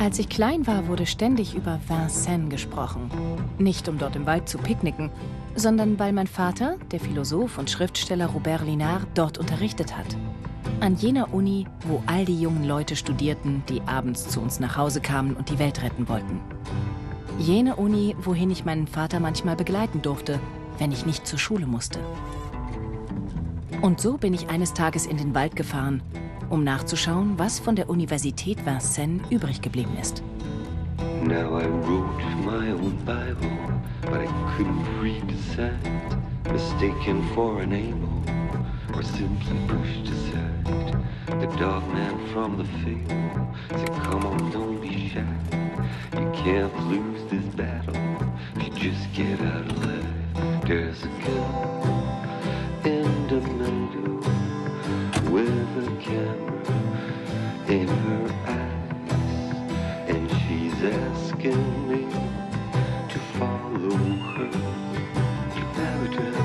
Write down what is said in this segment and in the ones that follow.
Als ich klein war, wurde ständig über Vincennes gesprochen. Nicht, um dort im Wald zu picknicken, sondern weil mein Vater, der Philosoph und Schriftsteller Robert Linard, dort unterrichtet hat. An jener Uni, wo all die jungen Leute studierten, die abends zu uns nach Hause kamen und die Welt retten wollten. Jene Uni, wohin ich meinen Vater manchmal begleiten durfte, wenn ich nicht zur Schule musste. Und so bin ich eines Tages in den Wald gefahren, um nachzuschauen, was von der Universität Vincennes übrig geblieben ist. Now I wrote my own Bible, but I couldn't read the signs, mistaken for an angel, or simply pushed aside. The dog man from the fable said, come on, don't be shy. You can't lose this battle if you just get out alive. There's a girl in the window with a camera in her eyes, and she's asking me to follow her to paradise.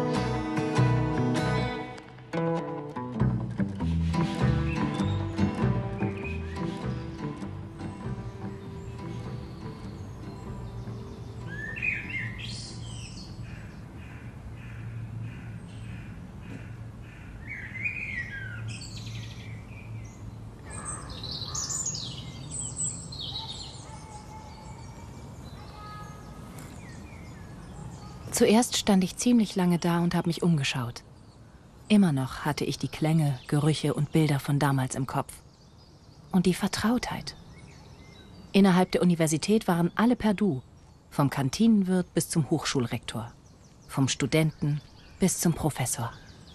Zuerst stand ich ziemlich lange da und habe mich umgeschaut. Immer noch hatte ich die Klänge, Gerüche und Bilder von damals im Kopf. Und die Vertrautheit. Innerhalb der Universität waren alle per Du, vom Kantinenwirt bis zum Hochschulrektor, vom Studenten bis zum Professor.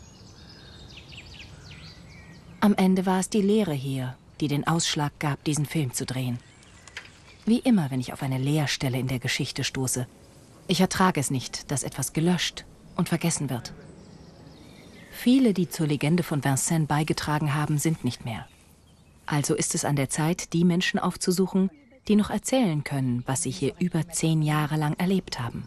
Am Ende war es die Lehre hier, die den Ausschlag gab, diesen Film zu drehen. Wie immer, wenn ich auf eine Leerstelle in der Geschichte stoße. Ich ertrage es nicht, dass etwas gelöscht und vergessen wird. Viele, die zur Legende von Vincennes beigetragen haben, sind nicht mehr. Also ist es an der Zeit, die Menschen aufzusuchen, die noch erzählen können, was sie hier über 10 Jahre lang erlebt haben.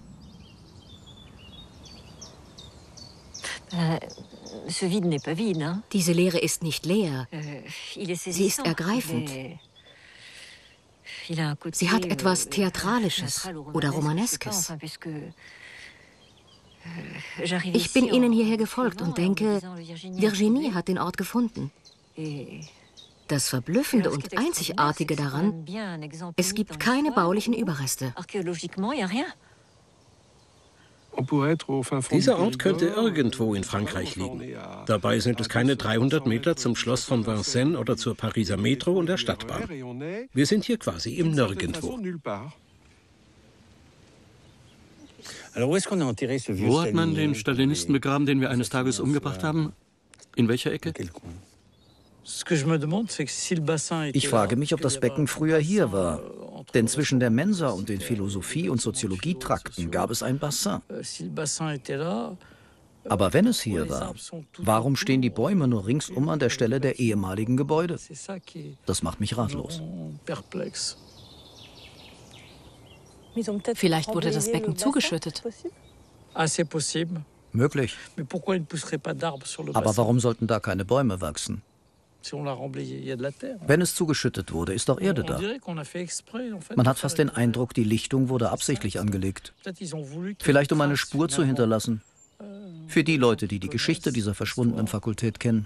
Diese Leere ist nicht leer. Sie ist ergreifend. Sie hat etwas Theatralisches oder Romaneskes. Ich bin Ihnen hierher gefolgt und denke, Virginie hat den Ort gefunden. Das Verblüffende und Einzigartige daran, es gibt keine baulichen Überreste. Dieser Ort könnte irgendwo in Frankreich liegen. Dabei sind es keine 300 Meter zum Schloss von Vincennes oder zur Pariser Metro und der Stadtbahn. Wir sind hier quasi im Nirgendwo. Wo hat man den Stalinisten begraben, den wir eines Tages umgebracht haben? In welcher Ecke? Ich frage mich, ob das Becken früher hier war. Denn zwischen der Mensa und den Philosophie- und Soziologietrakten gab es ein Bassin. Aber wenn es hier war, warum stehen die Bäume nur ringsum an der Stelle der ehemaligen Gebäude? Das macht mich ratlos. Vielleicht wurde das Becken zugeschüttet. Möglich. Aber warum sollten da keine Bäume wachsen? Wenn es zugeschüttet wurde, ist doch Erde da. Man hat fast den Eindruck, die Lichtung wurde absichtlich angelegt. Vielleicht um eine Spur zu hinterlassen. Für die Leute, die die Geschichte dieser verschwundenen Fakultät kennen.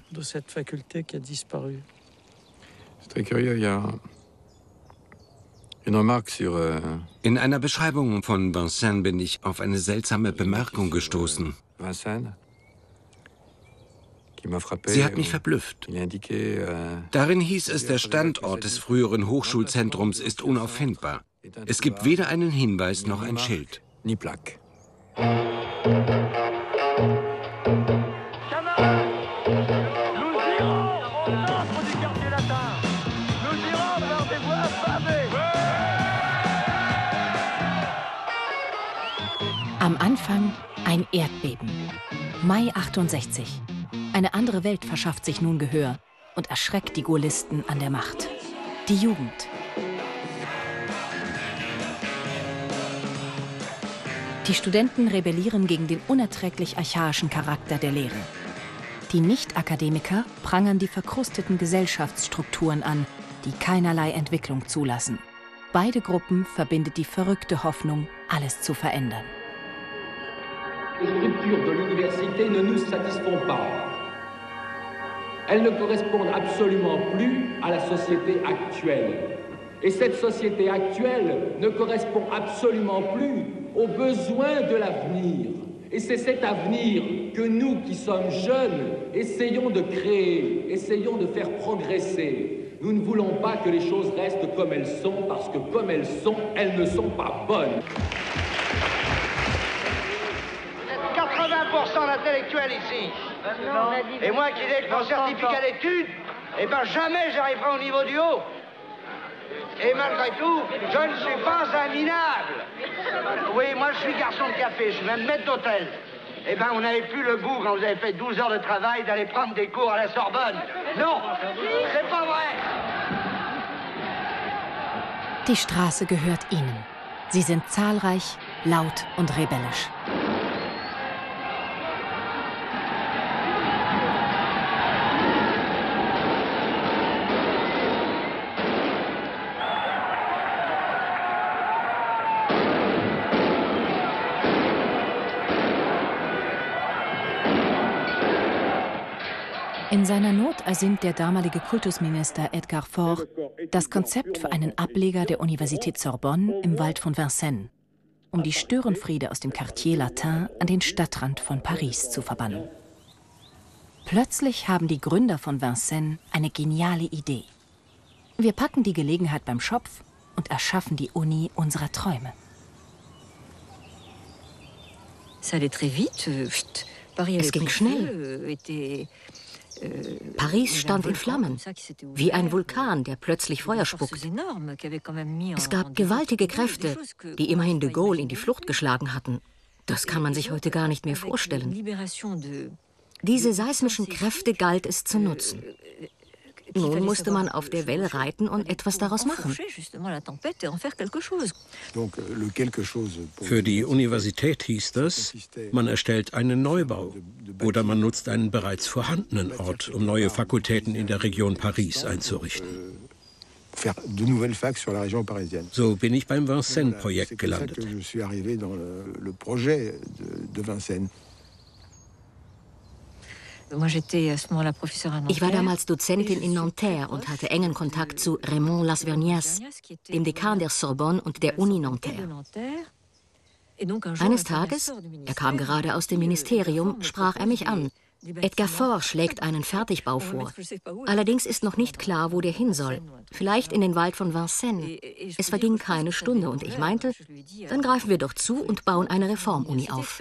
In einer Beschreibung von Vincennes bin ich auf eine seltsame Bemerkung gestoßen. Sie hat mich verblüfft. Darin hieß es, der Standort des früheren Hochschulzentrums ist unauffindbar. Es gibt weder einen Hinweis noch ein Schild. Am Anfang ein Erdbeben. Mai 68. Eine andere Welt verschafft sich nun Gehör und erschreckt die Gaullisten an der Macht. Die Jugend. Die Studenten rebellieren gegen den unerträglich archaischen Charakter der Lehre. Die Nicht-Akademiker prangern die verkrusteten Gesellschaftsstrukturen an, die keinerlei Entwicklung zulassen. Beide Gruppen verbindet die verrückte Hoffnung, alles zu verändern. Les structures de l'université ne nous satisfont pas. Elles ne correspondent absolument plus à la société actuelle. Et cette société actuelle ne correspond absolument plus aux besoins de l'avenir. Et c'est cet avenir que nous, qui sommes jeunes, essayons de créer, essayons de faire progresser. Nous ne voulons pas que les choses restent comme elles sont, parce que comme elles ne sont pas bonnes. 80% d'intellectuels ici. Et moi qui n'ai que mon certificat d'études, eh ben jamais j'arriverai au niveau du haut. Et malgré tout, je ne suis pas un minable. Oui, moi je suis garçon de café, je suis même maître d'hôtel. Eh ben on n'avait plus le goût, quand vous avez fait 12 heures de travail, d'aller prendre des cours à la Sorbonne. Non, c'est pas vrai. Die Straße gehört ihnen. Sie sind zahlreich, laut und rebellisch. In seiner Not ersinnt der damalige Kultusminister Edgar Faure das Konzept für einen Ableger der Universität Sorbonne im Wald von Vincennes, um die Störenfriede aus dem Quartier Latin an den Stadtrand von Paris zu verbannen. Plötzlich haben die Gründer von Vincennes eine geniale Idee. Wir packen die Gelegenheit beim Schopf und erschaffen die Uni unserer Träume. Es ging schnell. Paris stand in Flammen, wie ein Vulkan, der plötzlich Feuer spuckt. Es gab gewaltige Kräfte, die immerhin de Gaulle in die Flucht geschlagen hatten. Das kann man sich heute gar nicht mehr vorstellen. Diese seismischen Kräfte galt es zu nutzen. Nun musste man auf der Welle reiten und etwas daraus machen. Für die Universität hieß das, man erstellt einen Neubau oder man nutzt einen bereits vorhandenen Ort, um neue Fakultäten in der Region Paris einzurichten. So bin ich beim Vincennes-Projekt gelandet. Ich war damals Dozentin in Nanterre und hatte engen Kontakt zu Raymond Lasvernias, dem Dekan der Sorbonne und der Uni Nanterre. Eines Tages, er kam gerade aus dem Ministerium, sprach er mich an. Edgar Faure schlägt einen Fertigbau vor. Allerdings ist noch nicht klar, wo der hin soll. Vielleicht in den Wald von Vincennes. Es verging keine Stunde und ich meinte, dann greifen wir doch zu und bauen eine Reformuni auf.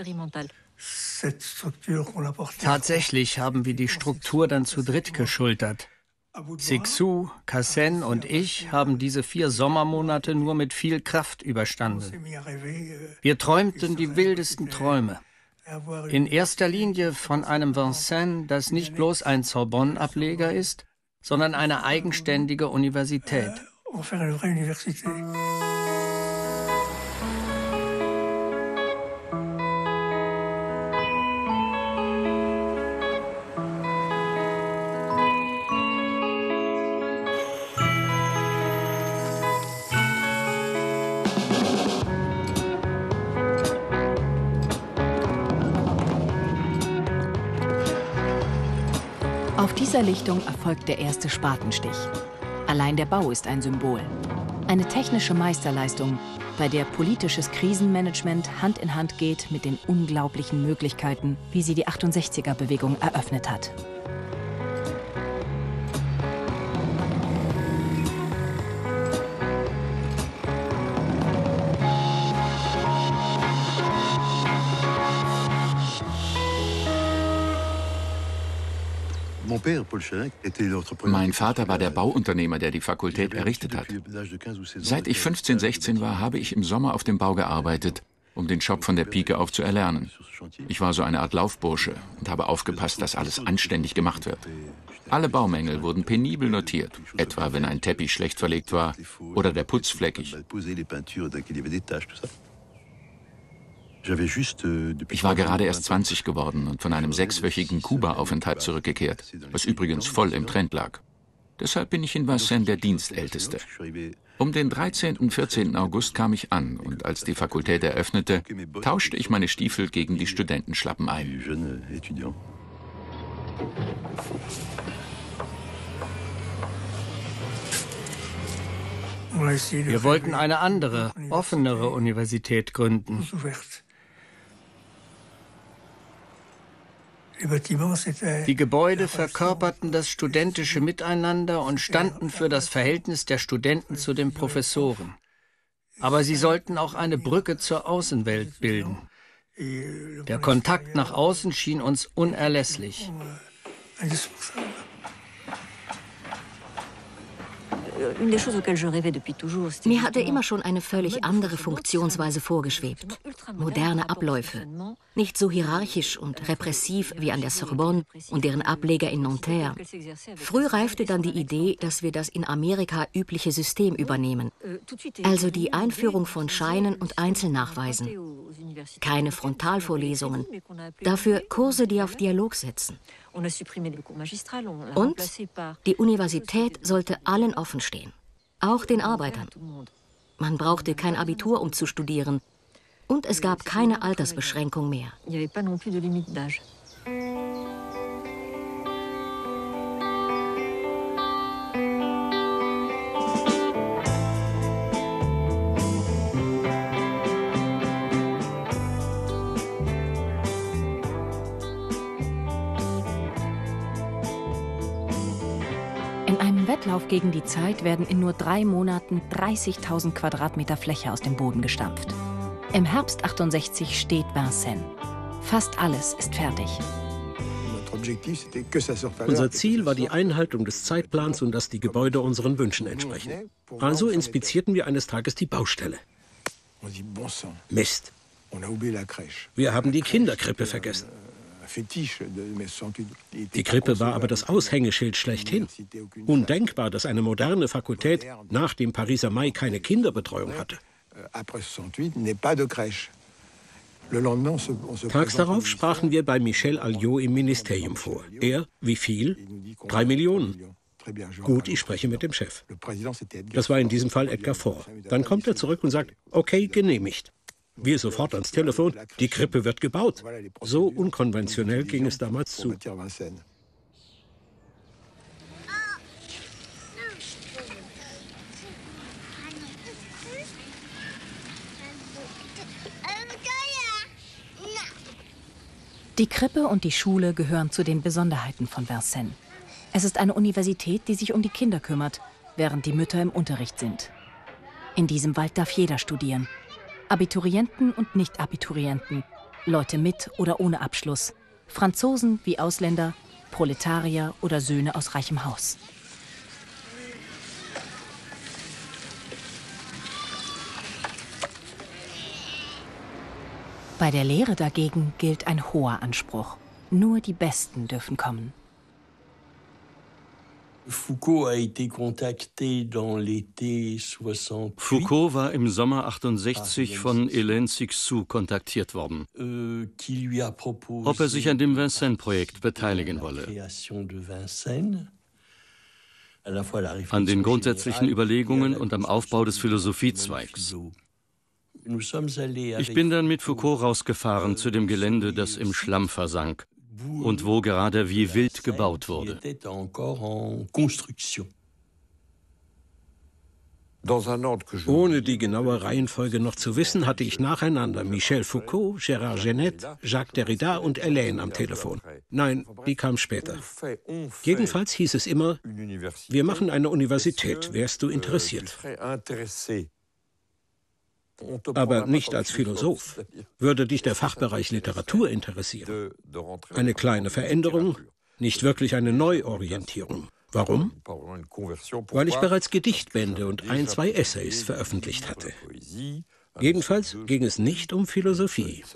Tatsächlich haben wir die Struktur dann zu dritt geschultert. Sixou, Cassel und ich haben diese 4 Sommermonate nur mit viel Kraft überstanden. Wir träumten die wildesten Träume. In erster Linie von einem Vincennes, das nicht bloß ein Sorbonne-Ableger ist, sondern eine eigenständige Universität. Auf dieser Lichtung erfolgt der erste Spatenstich. Allein der Bau ist ein Symbol. Eine technische Meisterleistung, bei der politisches Krisenmanagement Hand in Hand geht mit den unglaublichen Möglichkeiten, wie sie die 68er-Bewegung eröffnet hat. Mein Vater war der Bauunternehmer, der die Fakultät errichtet hat. Seit ich 15, 16 war, habe ich im Sommer auf dem Bau gearbeitet, um den Job von der Pike auf zu erlernen. Ich war so eine Art Laufbursche und habe aufgepasst, dass alles anständig gemacht wird. Alle Baumängel wurden penibel notiert, etwa wenn ein Teppich schlecht verlegt war oder der Putz fleckig. Ich war gerade erst 20 geworden und von einem 6-wöchigen Kuba-Aufenthalt zurückgekehrt, was übrigens voll im Trend lag. Deshalb bin ich in Vincennes der Dienstälteste. Um den 13. und 14. August kam ich an und als die Fakultät eröffnete, tauschte ich meine Stiefel gegen die Studentenschlappen ein. Wir wollten eine andere, offenere Universität gründen. Die Gebäude verkörperten das studentische Miteinander und standen für das Verhältnis der Studenten zu den Professoren. Aber sie sollten auch eine Brücke zur Außenwelt bilden. Der Kontakt nach außen schien uns unerlässlich. Mir hatte immer schon eine völlig andere Funktionsweise vorgeschwebt. Moderne Abläufe. Nicht so hierarchisch und repressiv wie an der Sorbonne und deren Ableger in Nanterre. Früh reifte dann die Idee, dass wir das in Amerika übliche System übernehmen. Also die Einführung von Scheinen und Einzelnachweisen. Keine Frontalvorlesungen. Dafür Kurse, die auf Dialog setzen. Und die Universität sollte allen offen stehen, auch den Arbeitern. Man brauchte kein Abitur, um zu studieren. Und es gab keine Altersbeschränkung mehr. In einem Wettlauf gegen die Zeit werden in nur 3 Monaten 30.000 Quadratmeter Fläche aus dem Boden gestampft. Im Herbst 68 steht Vincennes. Fast alles ist fertig. Unser Ziel war die Einhaltung des Zeitplans und dass die Gebäude unseren Wünschen entsprechen. Also inspizierten wir eines Tages die Baustelle. Mist. Wir haben die Kinderkrippe vergessen. Die Krippe war aber das Aushängeschild schlechthin. Undenkbar, dass eine moderne Fakultät nach dem Pariser Mai keine Kinderbetreuung hatte. Tags darauf sprachen wir bei Michel Alliot im Ministerium vor. Er, wie viel? 3 Millionen. Gut, ich spreche mit dem Chef. Das war in diesem Fall Edgar Faure. Dann kommt er zurück und sagt, okay, genehmigt. Wir sofort ans Telefon, die Krippe wird gebaut. So unkonventionell ging es damals zu. Die Krippe und die Schule gehören zu den Besonderheiten von Vincennes. Es ist eine Universität, die sich um die Kinder kümmert, während die Mütter im Unterricht sind. In diesem Wald darf jeder studieren. Abiturienten und Nicht-Abiturienten, Leute mit oder ohne Abschluss, Franzosen wie Ausländer, Proletarier oder Söhne aus reichem Haus. Bei der Lehre dagegen gilt ein hoher Anspruch. Nur die Besten dürfen kommen. Foucault war im Sommer 68 von Hélène Cixous kontaktiert worden, ob er sich an dem Vincennes-Projekt beteiligen wolle. An den grundsätzlichen Überlegungen und am Aufbau des Philosophiezweigs. Ich bin dann mit Foucault rausgefahren zu dem Gelände, das im Schlamm versank und wo gerade wie wild gebaut wurde. Ohne die genaue Reihenfolge noch zu wissen, hatte ich nacheinander Michel Foucault, Gérard Genette, Jacques Derrida und Hélène am Telefon. Nein, die kam später. Jedenfalls hieß es immer, wir machen eine Universität, wärst du interessiert? Aber nicht als Philosoph. Würde dich der Fachbereich Literatur interessieren? Eine kleine Veränderung, nicht wirklich eine Neuorientierung. Warum? Weil ich bereits Gedichtbände und 1, 2 Essays veröffentlicht hatte. Jedenfalls ging es nicht um Philosophie.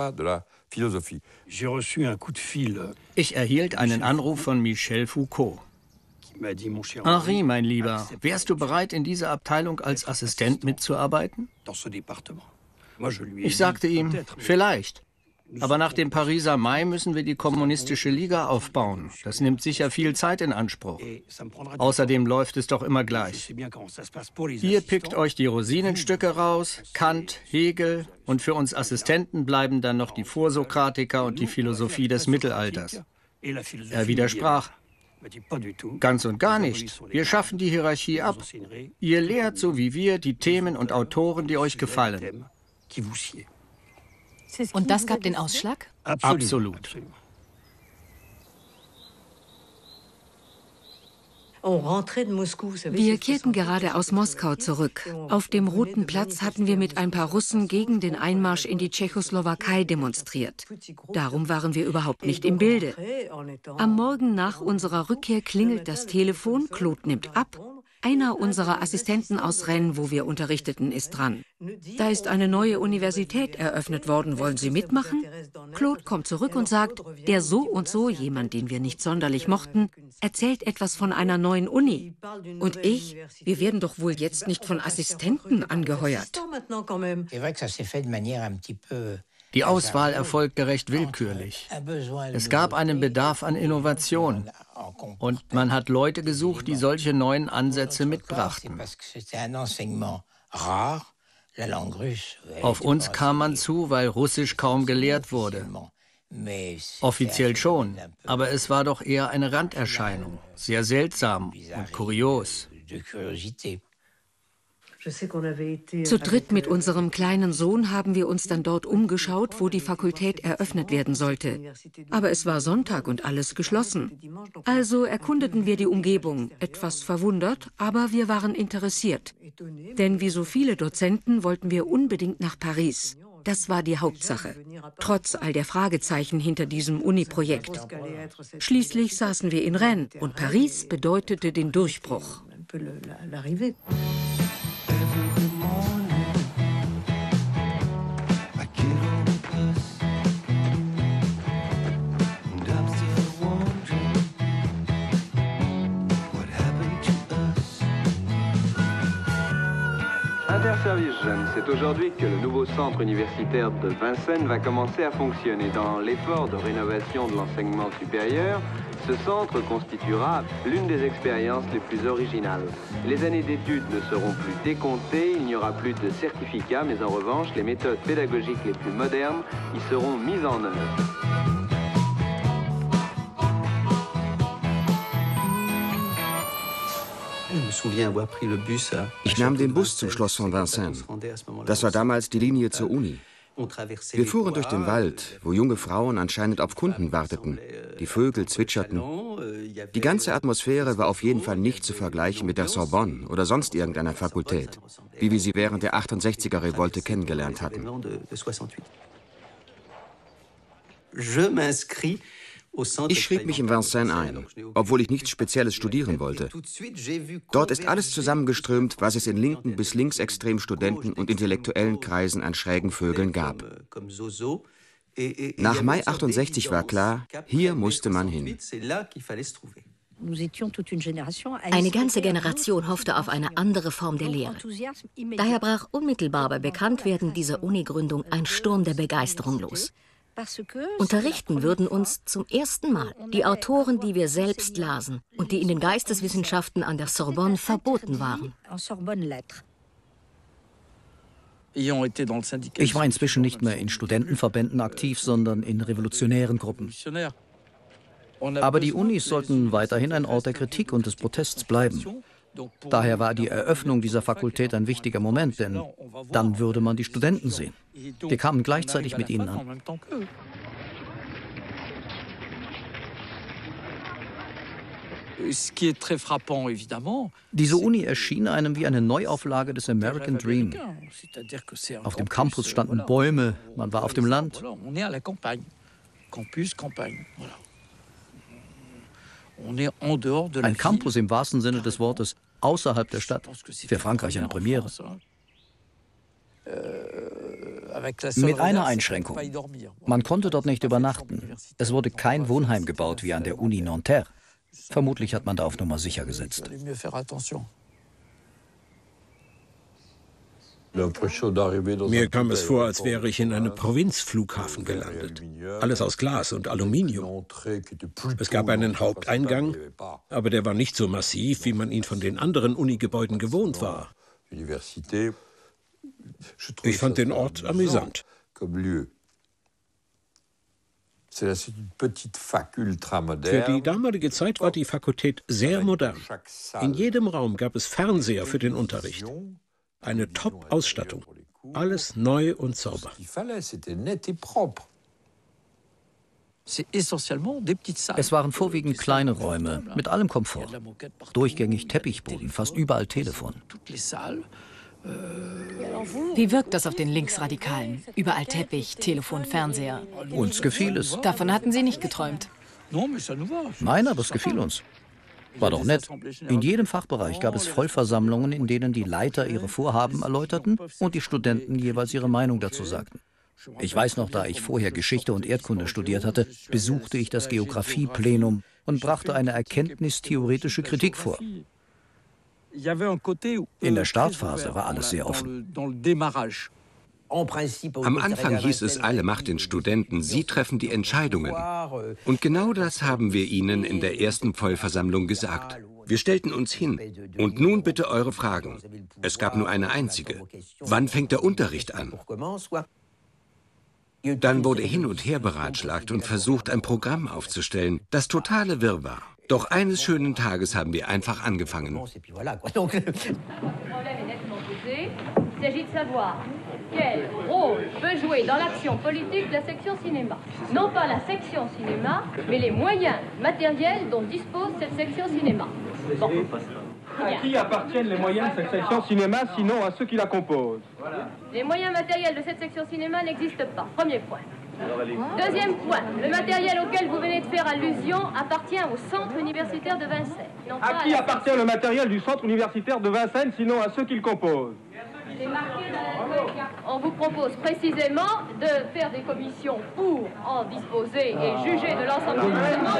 Ich erhielt einen Anruf von Michel Foucault. Henri, mein Lieber, wärst du bereit, in dieser Abteilung als Assistent mitzuarbeiten? Ich sagte ihm, vielleicht. Aber nach dem Pariser Mai müssen wir die kommunistische Liga aufbauen. Das nimmt sicher viel Zeit in Anspruch. Außerdem läuft es doch immer gleich. Ihr pickt euch die Rosinenstücke raus, Kant, Hegel, und für uns Assistenten bleiben dann noch die Vorsokratiker und die Philosophie des Mittelalters. Er widersprach. Ganz und gar nicht. Wir schaffen die Hierarchie ab. Ihr lehrt, so wie wir, die Themen und Autoren, die euch gefallen. Und das gab den Ausschlag? Absolut. Wir kehrten gerade aus Moskau zurück. Auf dem Roten Platz hatten wir mit ein paar Russen gegen den Einmarsch in die Tschechoslowakei demonstriert. Darum waren wir überhaupt nicht im Bilde. Am Morgen nach unserer Rückkehr klingelt das Telefon, Claude nimmt ab. Einer unserer Assistenten aus Rennes, wo wir unterrichteten, ist dran. Da ist eine neue Universität eröffnet worden. Wollen Sie mitmachen? Claude kommt zurück und sagt, der so und so, jemand, den wir nicht sonderlich mochten, erzählt etwas von einer neuen Uni. Und ich, wir werden doch wohl jetzt nicht von Assistenten angeheuert. Die Auswahl erfolgte recht willkürlich. Es gab einen Bedarf an Innovation. Und man hat Leute gesucht, die solche neuen Ansätze mitbrachten. Auf uns kam man zu, weil Russisch kaum gelehrt wurde. Offiziell schon, aber es war doch eher eine Randerscheinung. Sehr seltsam und kurios. Zu dritt mit unserem kleinen Sohn haben wir uns dann dort umgeschaut, wo die Fakultät eröffnet werden sollte. Aber es war Sonntag und alles geschlossen. Also erkundeten wir die Umgebung, etwas verwundert, aber wir waren interessiert. Denn wie so viele Dozenten wollten wir unbedingt nach Paris. Das war die Hauptsache, trotz all der Fragezeichen hinter diesem Uni-Projekt. Schließlich saßen wir in Rennes und Paris bedeutete den Durchbruch. Interservice Jeunes, c'est aujourd'hui que le nouveau centre universitaire de Vincennes va commencer à fonctionner. Dans l'effort de rénovation de l'enseignement supérieur, ce centre constituera l'une des expériences les plus originales. Les années d'études ne seront plus décomptées, il n'y aura plus de certificats, mais en revanche, les méthodes pédagogiques les plus modernes y seront mises en œuvre. Ich nahm den Bus zum Schloss von Vincennes. Das war damals die Linie zur Uni. Wir fuhren durch den Wald, wo junge Frauen anscheinend auf Kunden warteten. Die Vögel zwitscherten. Die ganze Atmosphäre war auf jeden Fall nicht zu vergleichen mit der Sorbonne oder sonst irgendeiner Fakultät, wie wir sie während der 68er-Revolte kennengelernt hatten. Ich schrieb mich in Vincennes ein, obwohl ich nichts Spezielles studieren wollte. Dort ist alles zusammengeströmt, was es in linken bis linksextremen Studenten- und intellektuellen Kreisen an schrägen Vögeln gab. Nach Mai 68 war klar, hier musste man hin. Eine ganze Generation hoffte auf eine andere Form der Lehre. Daher brach unmittelbar bei Bekanntwerden dieser Uni-Gründung ein Sturm der Begeisterung los. Unterrichten würden uns zum ersten Mal die Autoren, die wir selbst lasen und die in den Geisteswissenschaften an der Sorbonne verboten waren. Ich war inzwischen nicht mehr in Studentenverbänden aktiv, sondern in revolutionären Gruppen. Aber die Unis sollten weiterhin ein Ort der Kritik und des Protests bleiben. Daher war die Eröffnung dieser Fakultät ein wichtiger Moment, denn dann würde man die Studenten sehen. Wir kamen gleichzeitig mit ihnen an. Diese Uni erschien einem wie eine Neuauflage des American Dream. Auf dem Campus standen Bäume, man war auf dem Land. Ein Campus im wahrsten Sinne des Wortes, außerhalb der Stadt. Für Frankreich eine Premiere. Mit einer Einschränkung. Man konnte dort nicht übernachten. Es wurde kein Wohnheim gebaut wie an der Uni Nanterre. Vermutlich hat man da auf Nummer sicher gesetzt. Mir kam es vor, als wäre ich in einem Provinzflughafen gelandet. Alles aus Glas und Aluminium. Es gab einen Haupteingang, aber der war nicht so massiv, wie man ihn von den anderen Unigebäuden gewohnt war. Ich fand den Ort amüsant. Für die damalige Zeit war die Fakultät sehr modern. In jedem Raum gab es Fernseher für den Unterricht. Eine Top-Ausstattung. Alles neu und sauber. Es waren vorwiegend kleine Räume mit allem Komfort. Durchgängig Teppichboden, fast überall Telefon. Wie wirkt das auf den Linksradikalen? Überall Teppich, Telefon, Fernseher. Uns gefiel es. Davon hatten Sie nicht geträumt. Nein, aber es gefiel uns. War doch nett. In jedem Fachbereich gab es Vollversammlungen, in denen die Leiter ihre Vorhaben erläuterten und die Studenten jeweils ihre Meinung dazu sagten. Ich weiß noch, da ich vorher Geschichte und Erdkunde studiert hatte, besuchte ich das Geographie-Plenum und brachte eine erkenntnistheoretische Kritik vor. In der Startphase war alles sehr offen. Am Anfang hieß es, alle Macht den Studenten, sie treffen die Entscheidungen. Und genau das haben wir ihnen in der ersten Vollversammlung gesagt. Wir stellten uns hin. Und nun bitte eure Fragen. Es gab nur eine einzige. Wann fängt der Unterricht an? Dann wurde hin und her beratschlagt und versucht, ein Programm aufzustellen. Das totale Wirrwarr. Doch eines schönen Tages haben wir einfach angefangen. Il s'agit de savoir quel rôle peut jouer dans l'action politique la section cinéma. Non pas la section cinéma, mais les moyens matériels dont dispose cette section cinéma. Bon. À qui appartiennent les moyens de cette section cinéma, sinon à ceux qui la composent? Les moyens matériels de cette section cinéma n'existent pas. Premier point. Deuxième point, le matériel auquel vous venez de faire allusion appartient au centre universitaire de Vincennes. À qui appartient le matériel du centre universitaire de Vincennes, sinon à ceux qui le composent? On vous propose précisément de faire des commissions pour en disposer et juger de l'ensemble des éléments.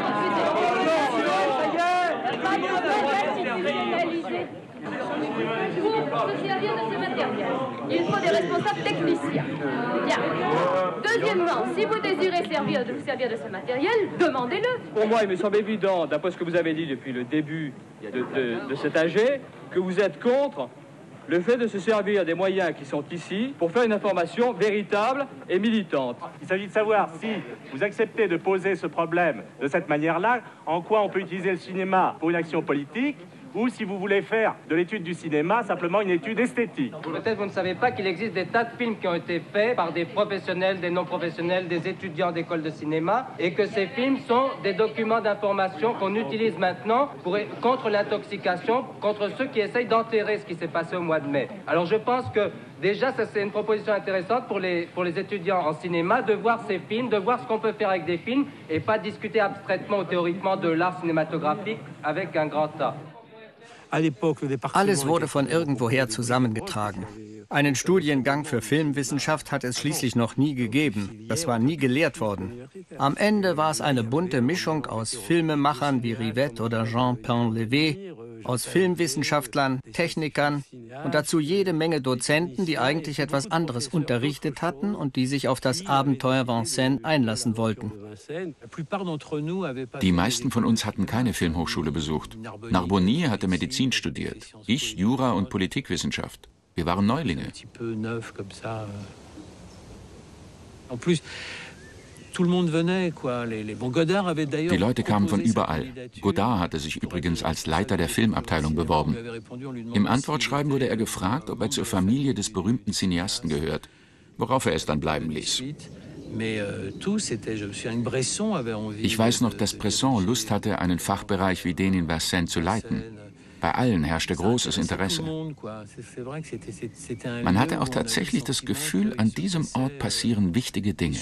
Pour se servir de ce matériel, il faut des responsables techniciens. Bien. Deuxièmement, si vous désirez vous servir de ce matériel, demandez-le. Pour moi, il me semble évident, d'après ce que vous avez dit depuis le début de cet AG, que vous êtes contre le fait de se servir des moyens qui sont ici pour faire une information véritable et militante. Il s'agit de savoir si vous acceptez de poser ce problème de cette manière-là, en quoi on peut utiliser le cinéma pour une action politique, ou si vous voulez faire de l'étude du cinéma simplement une étude esthétique. Peut-être vous ne savez pas qu'il existe des tas de films qui ont été faits par des professionnels, des non-professionnels, des étudiants d'école de cinéma, et que ces films sont des documents d'information qu'on utilise maintenant contre l'intoxication, contre ceux qui essayent d'enterrer ce qui s'est passé au mois de mai. Alors je pense que déjà, ça c'est une proposition intéressante pour les étudiants en cinéma, de voir ces films, de voir ce qu'on peut faire avec des films, et pas discuter abstraitement ou théoriquement de l'art cinématographique avec un grand A. Alles wurde von irgendwoher zusammengetragen. Einen Studiengang für Filmwissenschaft hat es schließlich noch nie gegeben. Das war nie gelehrt worden. Am Ende war es eine bunte Mischung aus Filmemachern wie Rivette oder Jean Painlevé, aus Filmwissenschaftlern, Technikern und dazu jede Menge Dozenten, die eigentlich etwas anderes unterrichtet hatten und die sich auf das Abenteuer Vincennes einlassen wollten. Die meisten von uns hatten keine Filmhochschule besucht. Narbonnier hatte Medizin studiert, ich Jura und Politikwissenschaft. Wir waren Neulinge. Die Leute kamen von überall. Godard hatte sich übrigens als Leiter der Filmabteilung beworben. Im Antwortschreiben wurde er gefragt, ob er zur Familie des berühmten Cineasten gehört, worauf er es dann bleiben ließ. Ich weiß noch, dass Bresson Lust hatte, einen Fachbereich wie den in Vincennes zu leiten. Bei allen herrschte großes Interesse. Man hatte auch tatsächlich das Gefühl, an diesem Ort passieren wichtige Dinge.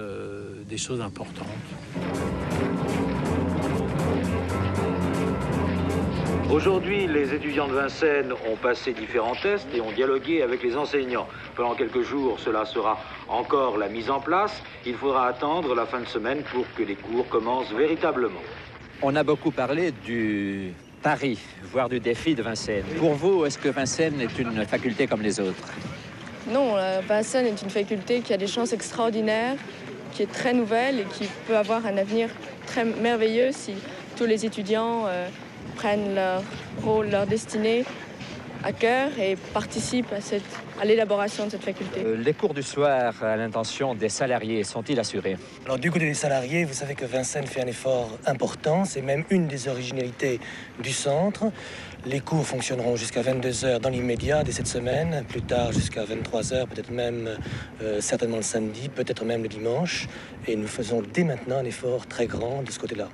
Aujourd'hui, les étudiants de Vincennes ont passé différents tests et ont dialogué avec les enseignants. Pendant quelques jours, cela sera encore la mise en place. Il faudra attendre la fin de semaine pour que les cours commencent véritablement. On a beaucoup parlé du pari, voire du défi de Vincennes. Pour vous, est-ce que Vincennes est une faculté comme les autres? Non, Vincennes est une faculté qui a des chances extraordinaires, qui est très nouvelle et qui peut avoir un avenir très merveilleux si tous les étudiants prennent leur rôle, leur destinée à cœur et participent à l'élaboration de cette faculté. Les cours du soir à l'intention des salariés sont-ils assurés? Alors du côté des salariés, vous savez que Vincennes fait un effort important, c'est même une des originalités du centre. Les cours fonctionneront jusqu'à 22h dans l'immédiat dès cette semaine, plus tard jusqu'à 23h, peut-être même certainement le samedi, peut-être même le dimanche. Et nous faisons dès maintenant un effort très grand de ce côté-là.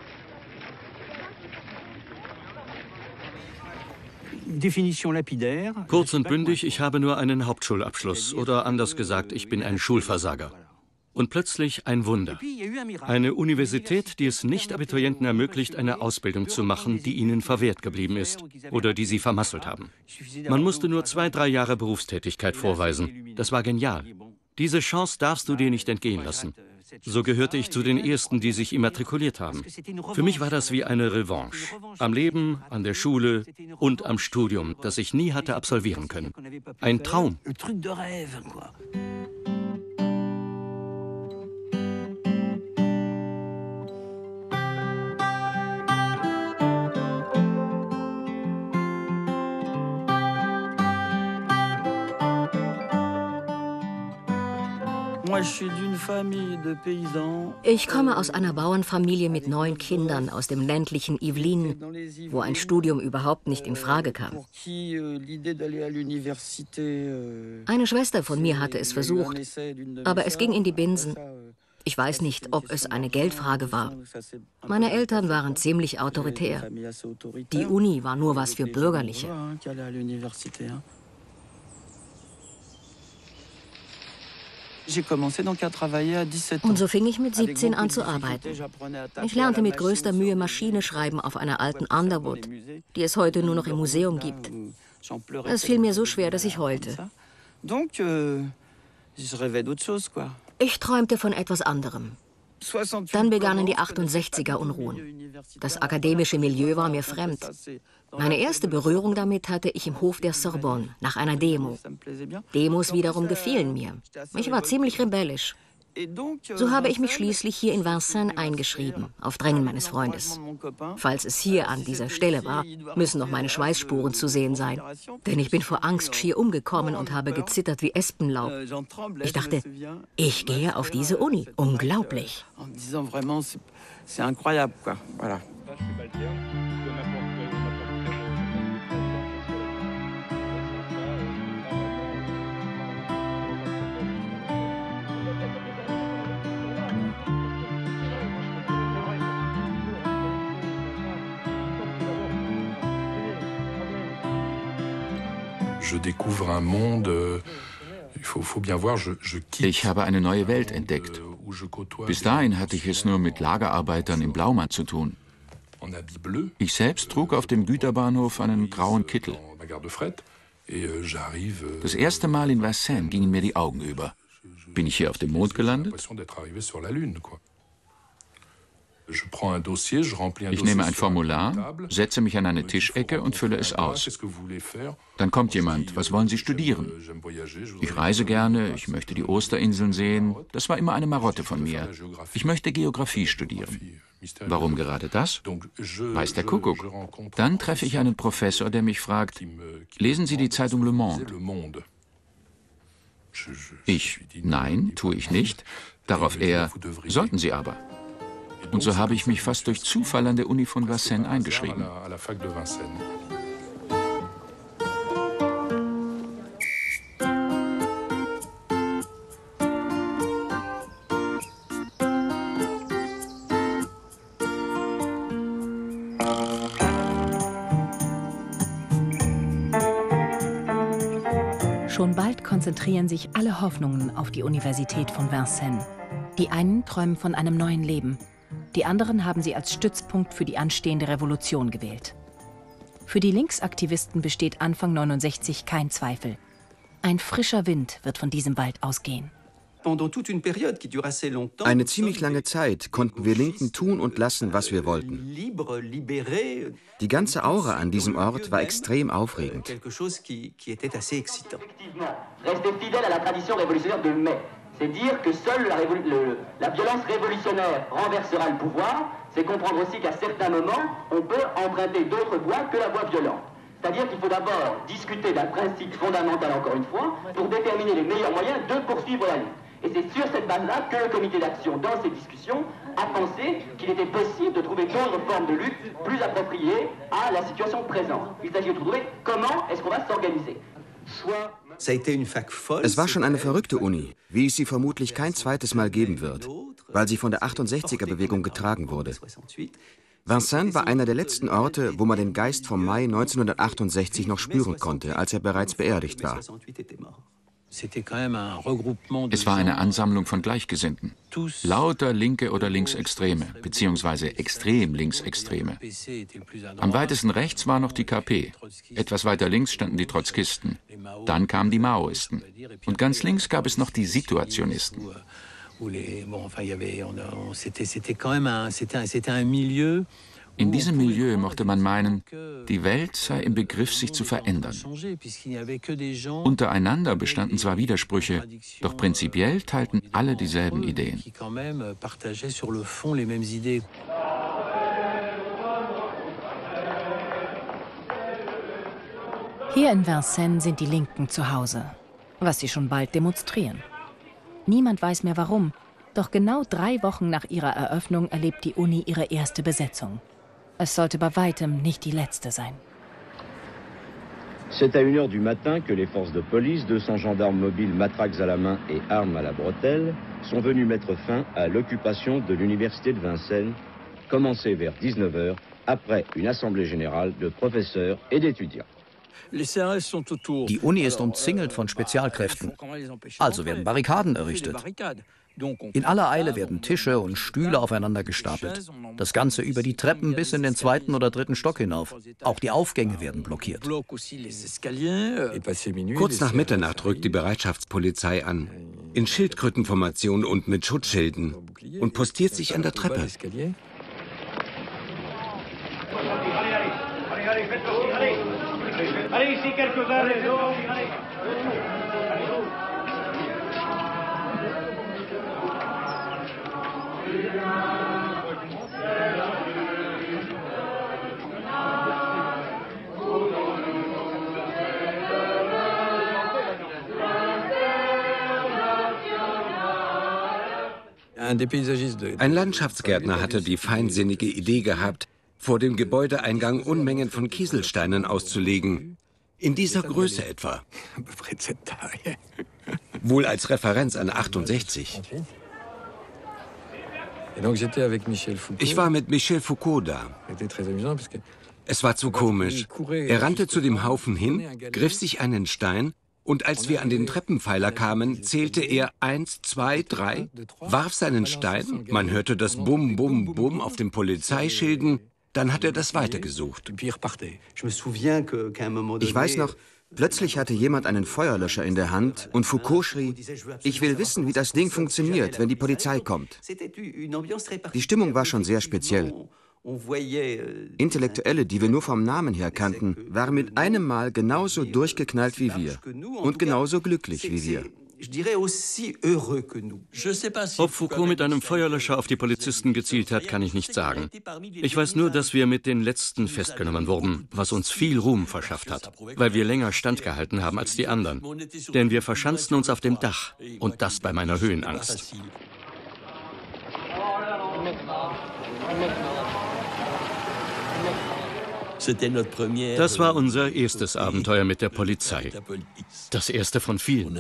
Kurz und bündig, ich habe nur einen Hauptschulabschluss. Oder anders gesagt, ich bin ein Schulversager. Und plötzlich ein Wunder. Eine Universität, die es Nicht-Abiturienten ermöglicht, eine Ausbildung zu machen, die ihnen verwehrt geblieben ist oder die sie vermasselt haben. Man musste nur 2-3 Jahre Berufstätigkeit vorweisen. Das war genial. Diese Chance darfst du dir nicht entgehen lassen. So gehörte ich zu den Ersten, die sich immatrikuliert haben. Für mich war das wie eine Revanche. Am Leben, an der Schule und am Studium, das ich nie hatte absolvieren können. Ein Traum. Ich komme aus einer Bauernfamilie mit 9 Kindern aus dem ländlichen Yvelines, wo ein Studium überhaupt nicht in Frage kam. Eine Schwester von mir hatte es versucht, aber es ging in die Binsen. Ich weiß nicht, ob es eine Geldfrage war. Meine Eltern waren ziemlich autoritär. Die Uni war nur was für Bürgerliche. Und so fing ich mit 17 an zu arbeiten. Ich lernte mit größter Mühe Maschine schreiben auf einer alten Underwood, die es heute nur noch im Museum gibt. Es fiel mir so schwer, dass ich heulte. Ich träumte von etwas anderem. Dann begannen die 68er-Unruhen. Das akademische Milieu war mir fremd. Meine erste Berührung damit hatte ich im Hof der Sorbonne, nach einer Demo. Demos wiederum gefielen mir. Ich war ziemlich rebellisch. So habe ich mich schließlich hier in Vincennes eingeschrieben, auf Drängen meines Freundes. Falls es hier an dieser Stelle war, müssen noch meine Schweißspuren zu sehen sein. Denn ich bin vor Angst schier umgekommen und habe gezittert wie Espenlaub. Ich dachte, ich gehe auf diese Uni. Unglaublich. Ich habe eine neue Welt entdeckt. Bis dahin hatte ich es nur mit Lagerarbeitern im Blaumann zu tun. Ich selbst trug auf dem Güterbahnhof einen grauen Kittel. Das erste Mal in Vincennes gingen mir die Augen über. Bin ich hier auf dem Mond gelandet? Ich nehme ein Formular, setze mich an eine Tischecke und fülle es aus. Dann kommt jemand, was wollen Sie studieren? Ich reise gerne, ich möchte die Osterinseln sehen. Das war immer eine Marotte von mir. Ich möchte Geografie studieren. Warum gerade das? Weiß der Kuckuck. Dann treffe ich einen Professor, der mich fragt, lesen Sie die Zeitung Le Monde? Ich, nein, tue ich nicht. Darauf er, sollten Sie aber. Und so habe ich mich fast durch Zufall an der Uni von Vincennes eingeschrieben. Schon bald konzentrieren sich alle Hoffnungen auf die Universität von Vincennes. Die einen träumen von einem neuen Leben. Die anderen haben sie als Stützpunkt für die anstehende Revolution gewählt. Für die Linksaktivisten besteht Anfang 69 kein Zweifel. Ein frischer Wind wird von diesem Wald ausgehen. Eine ziemlich lange Zeit konnten wir Linken tun und lassen, was wir wollten. Die ganze Aura an diesem Ort war extrem aufregend. C'est dire que seule la violence révolutionnaire renversera le pouvoir, c'est comprendre aussi qu'à certains moments, on peut emprunter d'autres voies que la voie violente. C'est-à-dire qu'il faut d'abord discuter d'un principe fondamental, encore une fois, pour déterminer les meilleurs moyens de poursuivre la lutte. Et c'est sur cette base-là que le comité d'action, dans ces discussions, a pensé qu'il était possible de trouver d'autres formes de lutte plus appropriées à la situation présente. Il s'agit de trouver comment est-ce qu'on va s'organiser. Es war schon eine verrückte Uni, wie es sie vermutlich kein zweites Mal geben wird, weil sie von der 68er-Bewegung getragen wurde. Vincennes war einer der letzten Orte, wo man den Geist vom Mai 1968 noch spüren konnte, als er bereits beerdigt war. Es war eine Ansammlung von Gleichgesinnten. Lauter Linke oder Linksextreme, beziehungsweise extrem Linksextreme. Am weitesten rechts war noch die KP. Etwas weiter links standen die Trotzkisten. Dann kamen die Maoisten. Und ganz links gab es noch die Situationisten. In diesem Milieu mochte man meinen, die Welt sei im Begriff, sich zu verändern. Untereinander bestanden zwar Widersprüche, doch prinzipiell teilten alle dieselben Ideen. Hier in Vincennes sind die Linken zu Hause, was sie schon bald demonstrieren. Niemand weiß mehr warum, doch genau 3 Wochen nach ihrer Eröffnung erlebt die Uni ihre erste Besetzung. Es sollte bei weitem nicht die letzte sein. C'est à 1h du matin que les forces de police, 200 gendarmes mobiles, matraques à la main et armes à la bretelle, sont venus mettre fin à l'occupation de l'université de Vincennes, commencée vers 19h, après une assemblée générale de professeurs et d'étudiants. Die Uni ist umzingelt von Spezialkräften. Also werden Barrikaden errichtet. In aller Eile werden Tische und Stühle aufeinander gestapelt. Das Ganze über die Treppen bis in den 2. oder 3. Stock hinauf. Auch die Aufgänge werden blockiert. Kurz nach Mitternacht rückt die Bereitschaftspolizei an, in Schildkrötenformation und mit Schutzschilden, und postiert sich an der Treppe. Ein Landschaftsgärtner hatte die feinsinnige Idee gehabt, vor dem Gebäudeeingang Unmengen von Kieselsteinen auszulegen. In dieser Größe etwa. Wohl als Referenz an 68. Ich war mit Michel Foucault da. Es war zu komisch. Er rannte zu dem Haufen hin, griff sich einen Stein, und als wir an den Treppenpfeiler kamen, zählte er 1, 2, 3, warf seinen Stein, man hörte das Bum, Bum, Bum auf den Polizeischilden, dann hat er das weitergesucht. Ich weiß noch, plötzlich hatte jemand einen Feuerlöscher in der Hand und Foucault schrie, ich will wissen, wie das Ding funktioniert, wenn die Polizei kommt. Die Stimmung war schon sehr speziell. Intellektuelle, die wir nur vom Namen her kannten, waren mit einem Mal genauso durchgeknallt wie wir und genauso glücklich wie wir. Ob Foucault mit einem Feuerlöscher auf die Polizisten gezielt hat, kann ich nicht sagen. Ich weiß nur, dass wir mit den Letzten festgenommen wurden, was uns viel Ruhm verschafft hat, weil wir länger standgehalten haben als die anderen. Denn wir verschanzten uns auf dem Dach, und das bei meiner Höhenangst. Das war unser erstes Abenteuer mit der Polizei. Das erste von vielen.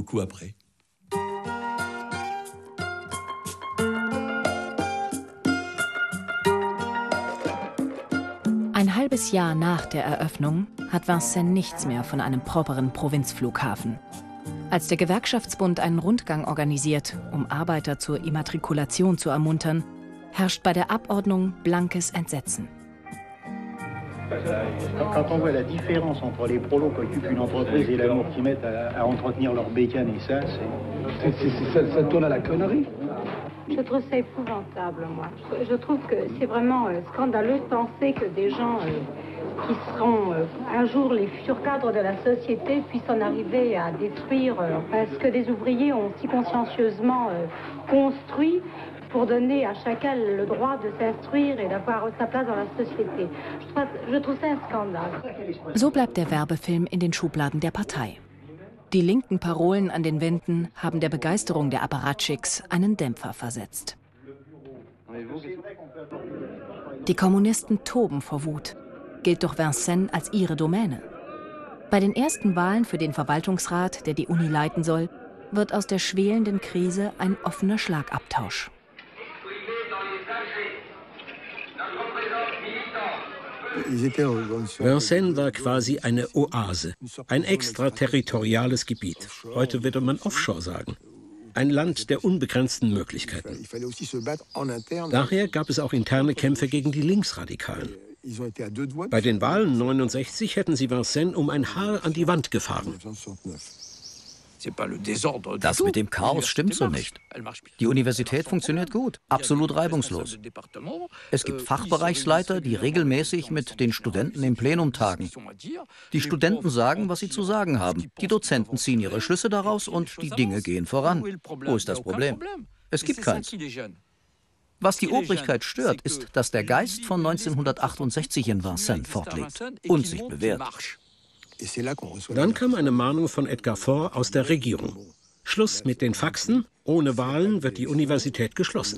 Ein halbes Jahr nach der Eröffnung hat Vincennes nichts mehr von einem properen Provinzflughafen. Als der Gewerkschaftsbund einen Rundgang organisiert, um Arbeiter zur Immatrikulation zu ermuntern, herrscht bei der Abordnung blankes Entsetzen. Quand on voit la différence entre les prolos qui occupent une entreprise et l'amour qu'ils mettent à entretenir leur bécane et ça tourne à la connerie. Je trouve ça épouvantable, moi. Je trouve que c'est vraiment scandaleux de penser que des gens qui seront un jour les futurs cadres de la société puissent en arriver à détruire ce que des ouvriers ont si consciencieusement construit pour donner à chacun le droit de s'instruire et d'avoir sa place dans la société. Je trouve ça un scandale. So bleibt der Werbefilm in den Schubladen der Partei. Die linken Parolen an den Wänden haben der Begeisterung der Apparatchiks einen Dämpfer versetzt. Die Kommunisten toben vor Wut, gilt doch Vincennes als ihre Domäne. Bei den ersten Wahlen für den Verwaltungsrat, der die Uni leiten soll, wird aus der schwelenden Krise ein offener Schlagabtausch. Vincennes war quasi eine Oase, ein extraterritoriales Gebiet. Heute würde man Offshore sagen. Ein Land der unbegrenzten Möglichkeiten. Daher gab es auch interne Kämpfe gegen die Linksradikalen. Bei den Wahlen 1969 hätten sie Vincennes um ein Haar an die Wand gefahren. Das mit dem Chaos stimmt so nicht. Die Universität funktioniert gut, absolut reibungslos. Es gibt Fachbereichsleiter, die regelmäßig mit den Studenten im Plenum tagen. Die Studenten sagen, was sie zu sagen haben. Die Dozenten ziehen ihre Schlüsse daraus und die Dinge gehen voran. Wo ist das Problem? Es gibt keins. Was die Obrigkeit stört, ist, dass der Geist von 1968 in Vincennes fortlebt und sich bewährt. Dann kam eine Mahnung von Edgar Faure aus der Regierung. Schluss mit den Faxen, ohne Wahlen wird die Universität geschlossen.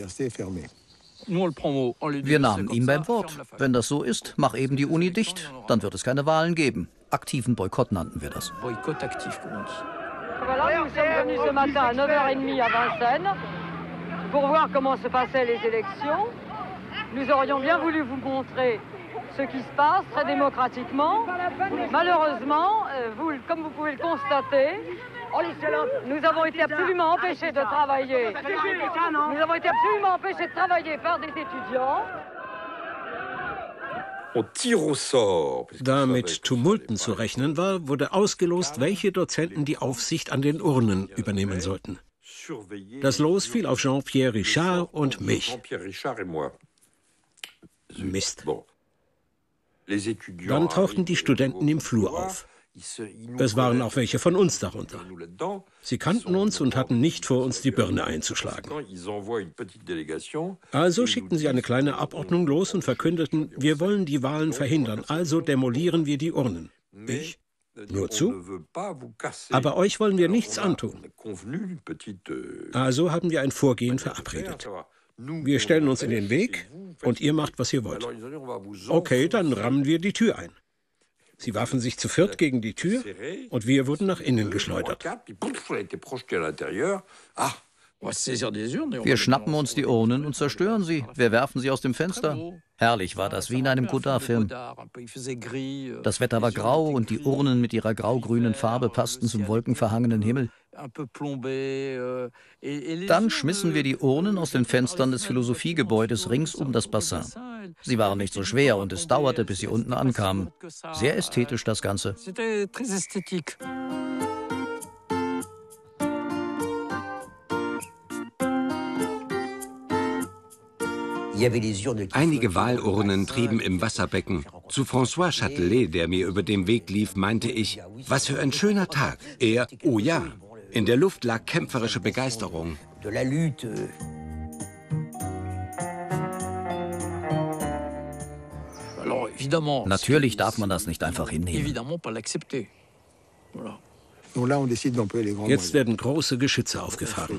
Wir nahmen ihn beim Wort. Wenn das so ist, mach eben die Uni dicht, dann wird es keine Wahlen geben. Aktiven Boykott nannten wir das. Voilà, nous sommes venus ce matin à 9h30 à Vincennes pour voir comment se passaient les élections. Nous aurions bien voulu vous montrer ce qui se passe très démocratiquement. Malheureusement, comme vous pouvez le constater, nous avons été absolument empêchés de travailler. Nous avons été absolument empêchés de travailler par des étudiants. Da mit Tumulten zu rechnen war, wurde ausgelost, welche Dozenten die Aufsicht an den Urnen übernehmen sollten. Das Los fiel auf Jean-Pierre Richard und mich. Mist. Dann tauchten die Studenten im Flur auf. Es waren auch welche von uns darunter. Sie kannten uns und hatten nicht vor, uns die Birne einzuschlagen. Also schickten sie eine kleine Abordnung los und verkündeten, wir wollen die Wahlen verhindern, also demolieren wir die Urnen. Ich? Nur zu? Aber euch wollen wir nichts antun. Also haben wir ein Vorgehen verabredet. Wir stellen uns in den Weg und ihr macht, was ihr wollt. Okay, dann rammen wir die Tür ein. Sie warfen sich zu viert gegen die Tür und wir wurden nach innen geschleudert. Wir schnappen uns die Urnen und zerstören sie. Wir werfen sie aus dem Fenster. Herrlich war das, wie in einem Godard-Film. Das Wetter war grau und die Urnen mit ihrer grau-grünen Farbe passten zum wolkenverhangenen Himmel. Dann schmissen wir die Urnen aus den Fenstern des Philosophiegebäudes rings um das Bassin. Sie waren nicht so schwer und es dauerte, bis sie unten ankamen. Sehr ästhetisch das Ganze. Einige Wahlurnen trieben im Wasserbecken. Zu François Châtelet, der mir über den Weg lief, meinte ich, was für ein schöner Tag. Er, oh ja. In der Luft lag kämpferische Begeisterung. Natürlich darf man das nicht einfach hinnehmen. Jetzt werden große Geschütze aufgefahren.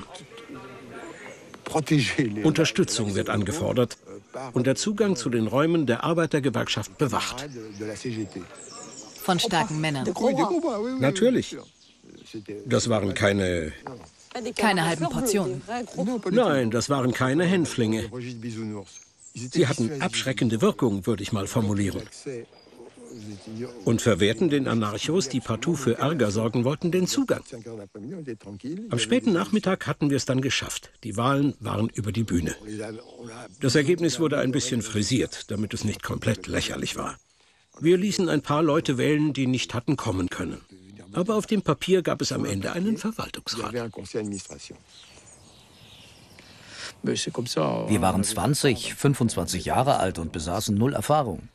Unterstützung wird angefordert und der Zugang zu den Räumen der Arbeitergewerkschaft bewacht. Von starken Männern. Natürlich. Das waren keine halben Portionen. Nein, das waren keine Hänflinge. Sie hatten abschreckende Wirkung, würde ich mal formulieren. Und verwehrten den Anarchos, die partout für Ärger sorgen wollten, den Zugang. Am späten Nachmittag hatten wir es dann geschafft. Die Wahlen waren über die Bühne. Das Ergebnis wurde ein bisschen frisiert, damit es nicht komplett lächerlich war. Wir ließen ein paar Leute wählen, die nicht hatten kommen können. Aber auf dem Papier gab es am Ende einen Verwaltungsrat. Wir waren 20, 25 Jahre alt und besaßen null Erfahrung.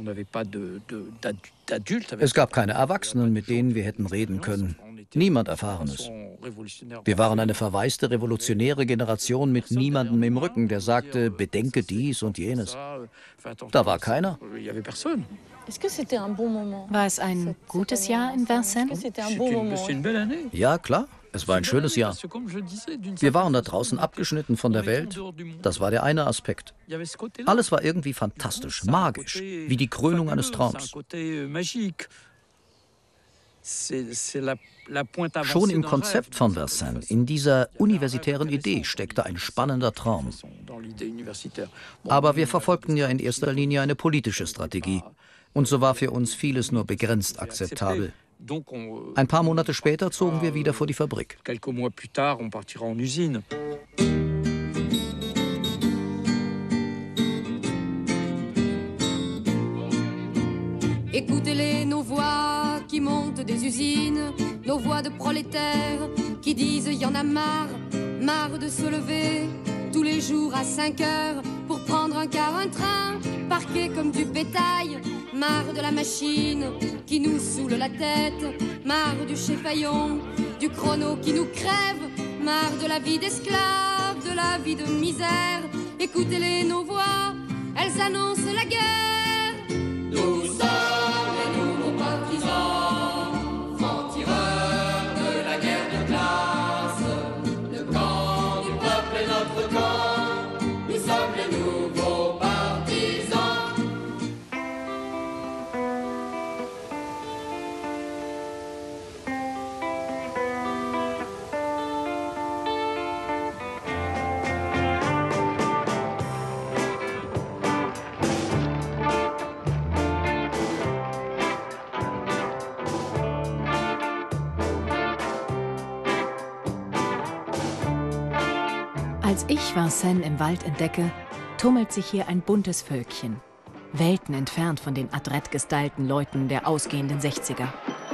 Es gab keine Erwachsenen, mit denen wir hätten reden können. Niemand Erfahrenes. Wir waren eine verwaiste revolutionäre Generation mit niemandem im Rücken, der sagte, bedenke dies und jenes. Da war keiner. War es ein gutes Jahr in Vincennes? Ja, klar. Es war ein schönes Jahr. Wir waren da draußen abgeschnitten von der Welt. Das war der eine Aspekt. Alles war irgendwie fantastisch, magisch, wie die Krönung eines Traums. Schon im Konzept von Vincennes, in dieser universitären Idee, steckte ein spannender Traum. Aber wir verfolgten ja in erster Linie eine politische Strategie. Und so war für uns vieles nur begrenzt akzeptabel. Ein paar Monate später zogen wir wieder vor die Fabrik. Écoutez-les, nos voix qui montent des usines, nos voix de prolétaires qui disent y en a marre, marre de se lever tous les jours à 5 heures pour prendre un car, un train, parqué comme du bétail. Marre de la machine qui nous saoule la tête, marre du chef-faillon, du chrono qui nous crève, marre de la vie d'esclave, de la vie de misère. Écoutez-les, nos voix, elles annoncent la guerre. Nous sommes les nouveaux partisans, francs-tireurs de la guerre de classe. Le camp du peuple est notre camp, nous sommes les nouveaux partisans. Als ich Vincennes im Wald entdecke, tummelt sich hier ein buntes Völkchen. Welten entfernt von den adrett gestylten Leuten der ausgehenden 60er.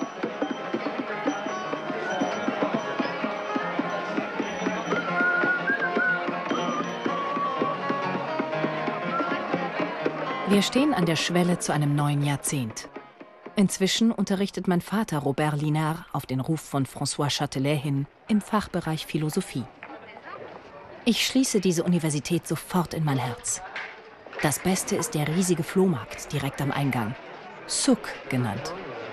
Wir stehen an der Schwelle zu einem neuen Jahrzehnt. Inzwischen unterrichtet mein Vater Robert Linard auf den Ruf von François Châtelet hin im Fachbereich Philosophie. Ich schließe diese Universität sofort in mein Herz. Das Beste ist der riesige Flohmarkt direkt am Eingang, Souk genannt.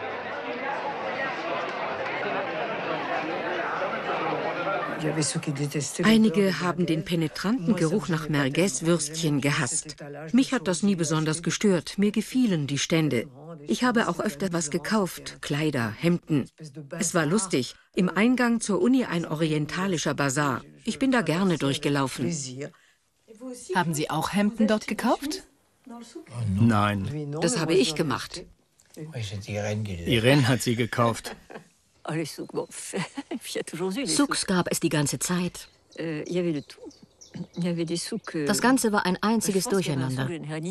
Einige haben den penetranten Geruch nach Merguez-Würstchen gehasst. Mich hat das nie besonders gestört. Mir gefielen die Stände. Ich habe auch öfter was gekauft, Kleider, Hemden. Es war lustig. Im Eingang zur Uni ein orientalischer Bazar. Ich bin da gerne durchgelaufen. Haben Sie auch Hemden dort gekauft? Nein. Das habe ich gemacht. Irene hat sie gekauft. Souks gab es die ganze Zeit. Das Ganze war ein einziges Durcheinander.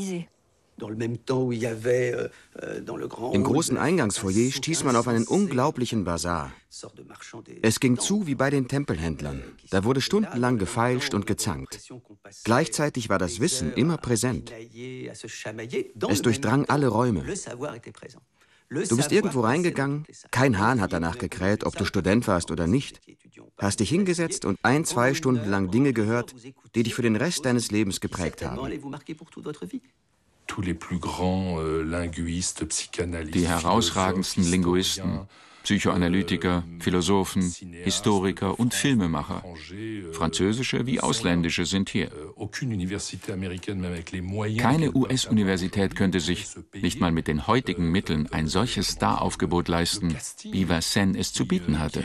Im großen Eingangsfoyer stieß man auf einen unglaublichen Bazar. Es ging zu wie bei den Tempelhändlern. Da wurde stundenlang gefeilscht und gezankt. Gleichzeitig war das Wissen immer präsent. Es durchdrang alle Räume. Du bist irgendwo reingegangen, kein Hahn hat danach gekräht, ob du Student warst oder nicht. Hast dich hingesetzt und 1-2 Stunden lang Dinge gehört, die dich für den Rest deines Lebens geprägt haben. Die herausragendsten Linguisten, Psychoanalytiker, Philosophen, Historiker und Filmemacher, französische wie ausländische, sind hier. Keine US-Universität könnte sich, nicht mal mit den heutigen Mitteln, ein solches Staraufgebot leisten, wie Vincennes es zu bieten hatte.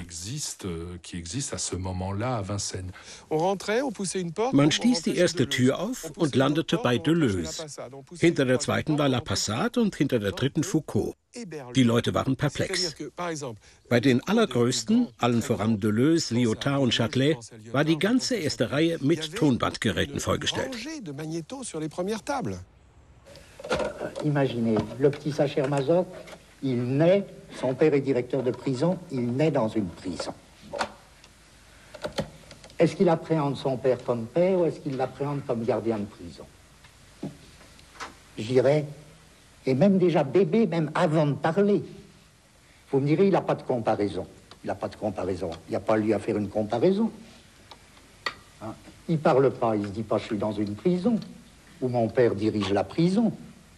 Man stieß die erste Tür auf und landete bei Deleuze. Hinter der zweiten war La Passade und hinter der dritten Foucault. Die Leute waren perplex. Bei den allergrößten, allen voran Deleuze, Lyotard und Châtelet, war die ganze erste Reihe mit Tonbandgeräten vollgestellt. Imaginez, le petit Sacher Masoch, il naît, son père est directeur de prison, il naît dans une prison. Bon. Est-ce qu'il appréhende son père comme père ou est-ce qu'il l'appréhende comme gardien de prison? J'irais, et même déjà bébé, même avant de parler, vous me direz, il n'a pas de comparaison. Il n'a pas de comparaison. Il n'y a pas lui à faire une comparaison. Hein? Il ne parle pas, il ne se dit pas, je suis dans une prison, où mon père dirige la prison.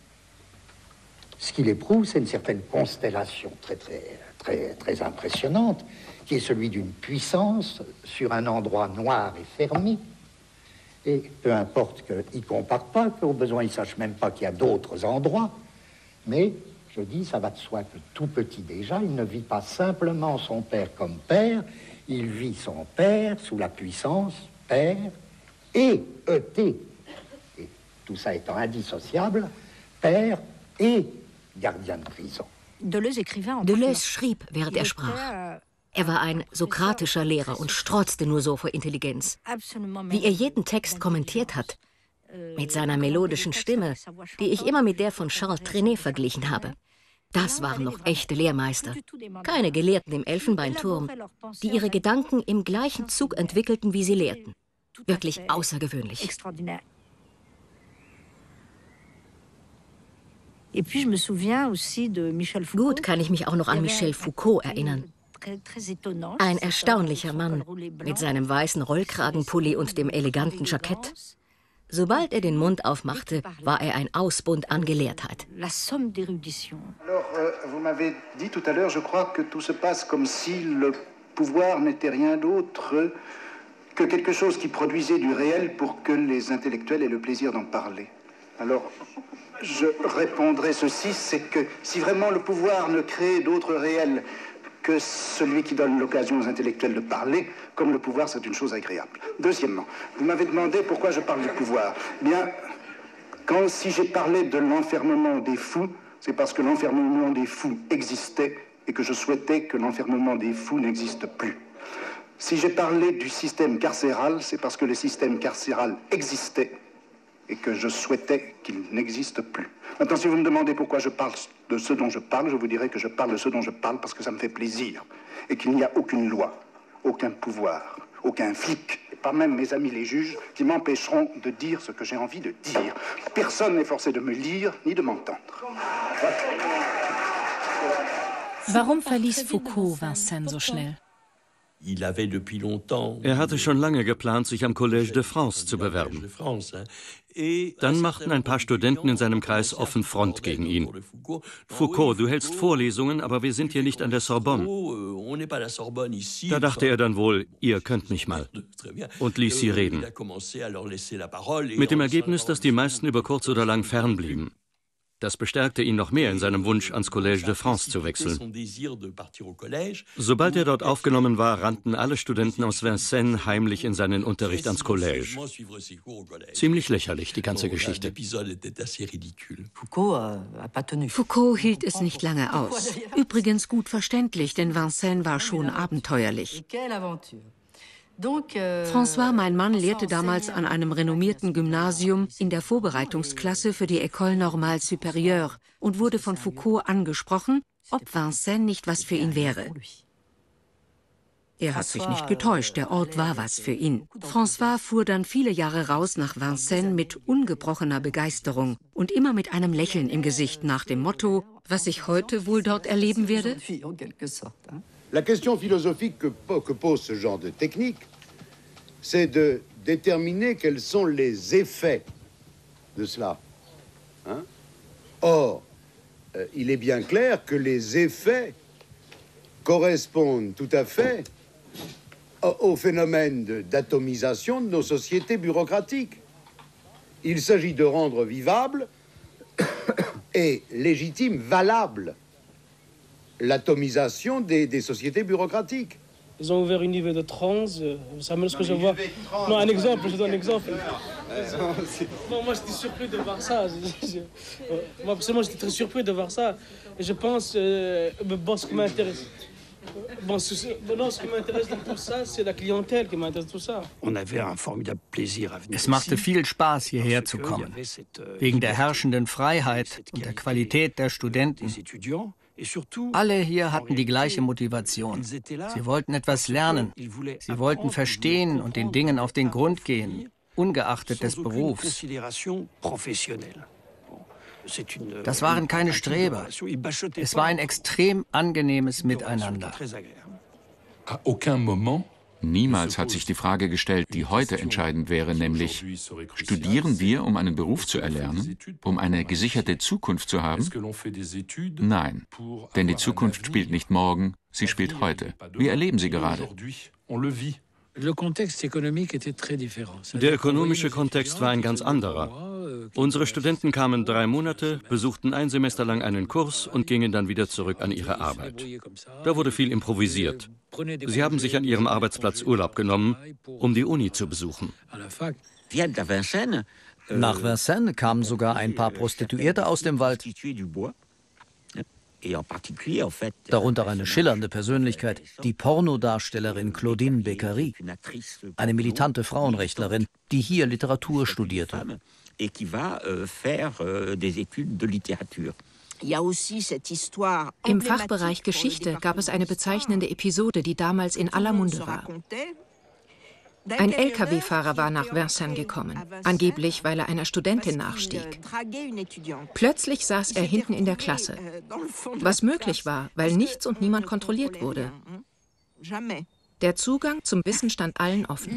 Ce qu'il éprouve, c'est une certaine constellation très impressionnante, qui est celui d'une puissance sur un endroit noir et fermé. Et peu importe qu'il ne compare pas, qu'au besoin, il ne sache même pas qu'il y a d'autres endroits. Mais, je dis, ça va de soi que tout petit déjà, il ne vit pas simplement son père comme père, il vit son père sous la puissance père et ET. Et tout ça étant indissociable, père et gardien de prison. Deleuze schrieb, während er sprach. Er war ein sokratischer Lehrer und strotzte nur so vor Intelligenz. Wie er jeden Text kommentiert hat, mit seiner melodischen Stimme, die ich immer mit der von Charles Trenet verglichen habe. Das waren noch echte Lehrmeister. Keine Gelehrten im Elfenbeinturm, die ihre Gedanken im gleichen Zug entwickelten, wie sie lehrten. Wirklich außergewöhnlich. Gut kann ich mich auch noch an Michel Foucault erinnern. Ein erstaunlicher Mann mit seinem weißen Rollkragenpulli und dem eleganten Jackett. Sobald er den Mund aufmachte, war er ein Ausbund an Gelehrtheit. Alors, vous m'avez dit tout à l'heure, je crois que tout se passe comme si le pouvoir n'était rien d'autre que quelque chose qui produisait du réel pour que les intellectuels aient le plaisir d'en parler. Alors, je répondrai ceci, c'est que si vraiment le pouvoir ne crée d'autre réel que celui qui donne l'occasion aux intellectuels de parler, comme le pouvoir, c'est une chose agréable. Deuxièmement, vous m'avez demandé pourquoi je parle du pouvoir. Bien, si j'ai parlé de l'enfermement des fous, c'est parce que l'enfermement des fous existait et que je souhaitais que l'enfermement des fous n'existe plus. Si j'ai parlé du système carcéral, c'est parce que le système carcéral existait et que je souhaitais qu'il n'existe plus. Maintenant, si vous me demandez pourquoi je parle de ce dont je parle, je vous dirai que je parle de ce dont je parle parce que ça me fait plaisir et qu'il n'y a aucune loi, aucun pouvoir, aucun flic, et pas même mes amis les juges, qui m'empêcheront de dire ce que j'ai envie de dire. Personne n'est forcé de me lire ni de m'entendre. Voilà. Warum verließ Foucault Vincennes so schnell? Er hatte schon lange geplant, sich am Collège de France zu bewerben. Dann machten ein paar Studenten in seinem Kreis offen Front gegen ihn. Foucault, du hältst Vorlesungen, aber wir sind hier nicht an der Sorbonne. Da dachte er dann wohl, ihr könnt mich mal. Und ließ sie reden. Mit dem Ergebnis, dass die meisten über kurz oder lang fernblieben. Das bestärkte ihn noch mehr in seinem Wunsch, ans Collège de France zu wechseln. Sobald er dort aufgenommen war, rannten alle Studenten aus Vincennes heimlich in seinen Unterricht ans Collège. Ziemlich lächerlich, die ganze Geschichte. Foucault hielt es nicht lange aus. Übrigens gut verständlich, denn Vincennes war schon abenteuerlich. François, mein Mann, lehrte damals an einem renommierten Gymnasium in der Vorbereitungsklasse für die École Normale Supérieure und wurde von Foucault angesprochen, ob Vincennes nicht was für ihn wäre. Er hat sich nicht getäuscht, der Ort war was für ihn. François fuhr dann viele Jahre raus nach Vincennes mit ungebrochener Begeisterung und immer mit einem Lächeln im Gesicht nach dem Motto, was ich heute wohl dort erleben werde. La question philosophique que pose ce genre de technique, c'est de déterminer quels sont les effets de cela. Hein? Or, il est bien clair que les effets correspondent tout à fait au phénomène d'atomisation de nos sociétés bureaucratiques. Il s'agit de rendre vivable et légitime, valable, l'atomisation des sociétés bureaucratiques. Ils ont ouvert une niveau de transe, ça me ce que je vois. Non, un exemple, je donne un exemple. Non, moi j'étais surpris de voir ça. Moi personnellement j'étais très surpris de voir ça. Et je pense, ce qui m'intéresse, Es machte viel Spaß, hierher zu kommen, wegen der herrschenden Freiheit und der Qualität der Studenten. Alle hier hatten die gleiche Motivation. Sie wollten etwas lernen. Sie wollten verstehen und den Dingen auf den Grund gehen, ungeachtet des Berufs. Das waren keine Streber. Es war ein extrem angenehmes Miteinander. Niemals hat sich die Frage gestellt, die heute entscheidend wäre, nämlich, studieren wir, um einen Beruf zu erlernen, um eine gesicherte Zukunft zu haben? Nein, denn die Zukunft spielt nicht morgen, sie spielt heute. Wir erleben sie gerade. Der ökonomische Kontext war ein ganz anderer. Unsere Studenten kamen 3 Monate, besuchten ein Semester lang einen Kurs und gingen dann wieder zurück an ihre Arbeit. Da wurde viel improvisiert. Sie haben sich an ihrem Arbeitsplatz Urlaub genommen, um die Uni zu besuchen. Nach Vincennes kamen sogar ein paar Prostituierte aus dem Wald. Darunter eine schillernde Persönlichkeit, die Pornodarstellerin Claudine Beccarie, eine militante Frauenrechtlerin, die hier Literatur studierte. Im Fachbereich Geschichte gab es eine bezeichnende Episode, die damals in aller Munde war. Ein Lkw-Fahrer war nach Vincennes gekommen, angeblich, weil er einer Studentin nachstieg. Plötzlich saß er hinten in der Klasse, was möglich war, weil nichts und niemand kontrolliert wurde. Der Zugang zum Wissen stand allen offen.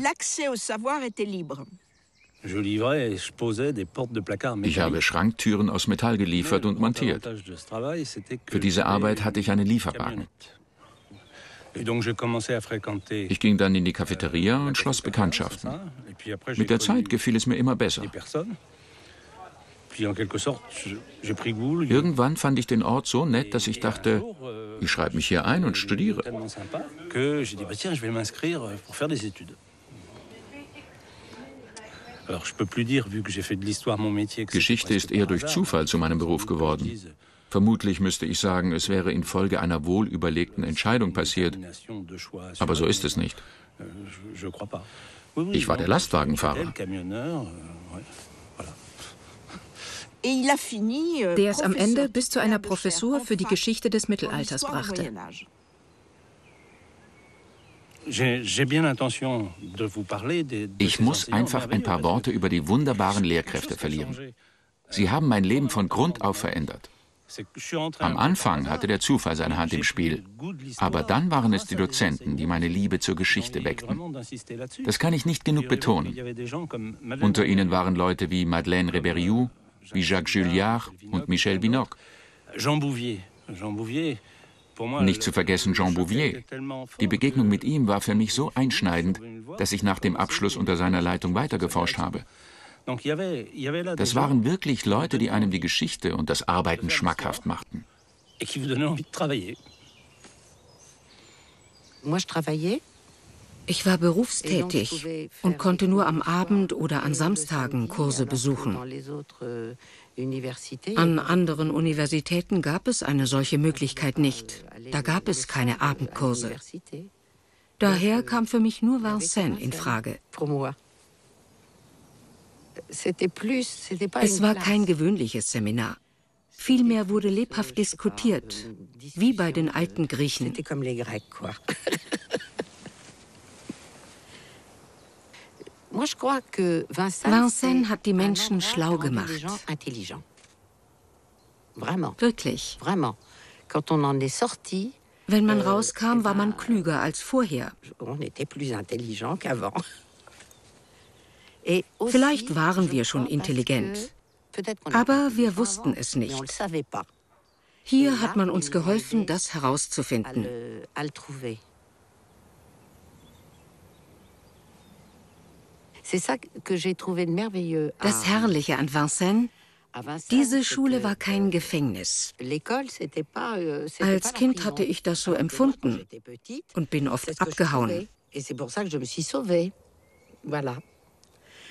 Ich habe Schranktüren aus Metall geliefert und montiert. Für diese Arbeit hatte ich einen Lieferwagen. Ich ging dann in die Cafeteria und schloss Bekanntschaften. Mit der Zeit gefiel es mir immer besser. Irgendwann fand ich den Ort so nett, dass ich dachte, ich schreibe mich hier ein und studiere. Geschichte ist eher durch Zufall zu meinem Beruf geworden. Vermutlich müsste ich sagen, es wäre infolge einer wohlüberlegten Entscheidung passiert. Aber so ist es nicht. Ich war der Lastwagenfahrer. Der es am Ende bis zu einer Professur für die Geschichte des Mittelalters brachte. Ich muss einfach ein paar Worte über die wunderbaren Lehrkräfte verlieren. Sie haben mein Leben von Grund auf verändert. Am Anfang hatte der Zufall seine Hand im Spiel, aber dann waren es die Dozenten, die meine Liebe zur Geschichte weckten. Das kann ich nicht genug betonen. Unter ihnen waren Leute wie Madeleine Reberiou, wie Jacques Julliard und Michel Binoc. Nicht zu vergessen Jean Bouvier. Die Begegnung mit ihm war für mich so einschneidend, dass ich nach dem Abschluss unter seiner Leitung weitergeforscht habe. Das waren wirklich Leute, die einem die Geschichte und das Arbeiten schmackhaft machten. Ich war berufstätig und konnte nur am Abend oder an Samstagen Kurse besuchen. An anderen Universitäten gab es eine solche Möglichkeit nicht. Da gab es keine Abendkurse. Daher kam für mich nur Vincennes in Frage. Es war kein gewöhnliches Seminar. Vielmehr wurde lebhaft diskutiert, wie bei den alten Griechen. Vincennes hat die Menschen schlau gemacht. Wirklich. Wenn man rauskam, war man klüger als vorher. Vielleicht waren wir schon intelligent, aber wir wussten es nicht. Hier hat man uns geholfen, das herauszufinden. Das Herrliche an Vincennes, diese Schule war kein Gefängnis. Als Kind hatte ich das so empfunden und bin oft abgehauen.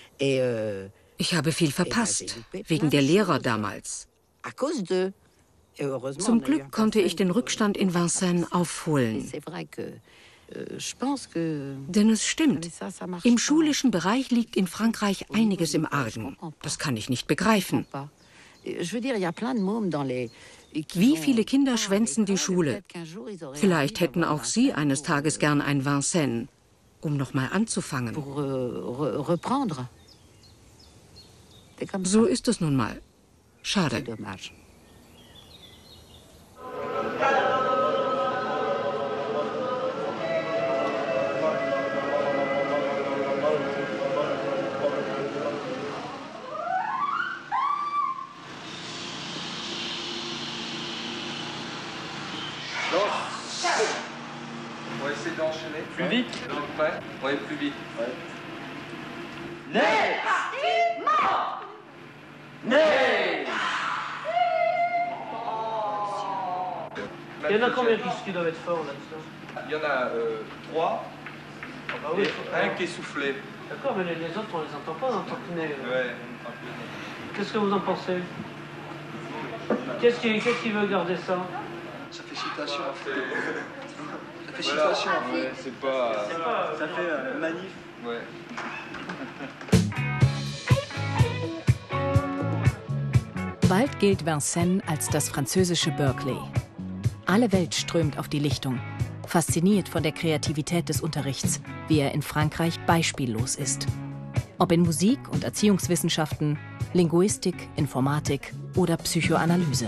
Ich habe viel verpasst, wegen der Lehrer damals. Zum Glück konnte ich den Rückstand in Vincennes aufholen. Denn es stimmt, im schulischen Bereich liegt in Frankreich einiges im Argen. Das kann ich nicht begreifen. Wie viele Kinder schwänzen die Schule? Vielleicht hätten auch Sie eines Tages gern ein Vincennes, um nochmal anzufangen. So ist es nun mal. Schade. On va essayer d'enchaîner. Plus vite. Donc prêt? Ouais, plus vite. Ouais. Né! Né! Il y en a combien qui doivent être forts là-dedans? Il y en a 3. Ah bah oui, et un qui est soufflé. D'accord, mais les autres, on les entend pas dans le tantinet. Ouais. Qu'est-ce que vous en pensez? Qu'est-ce qui veut garder ça? Ça fait citation en fait. Ça fait citation en fait. Ouais, c'est pas. Ça fait manif. Ouais. Bald gilt Vincennes als das französische Berkeley. Alle Welt strömt auf die Lichtung, fasziniert von der Kreativität des Unterrichts, wie er in Frankreich beispiellos ist. Ob in Musik und Erziehungswissenschaften, Linguistik, Informatik oder Psychoanalyse.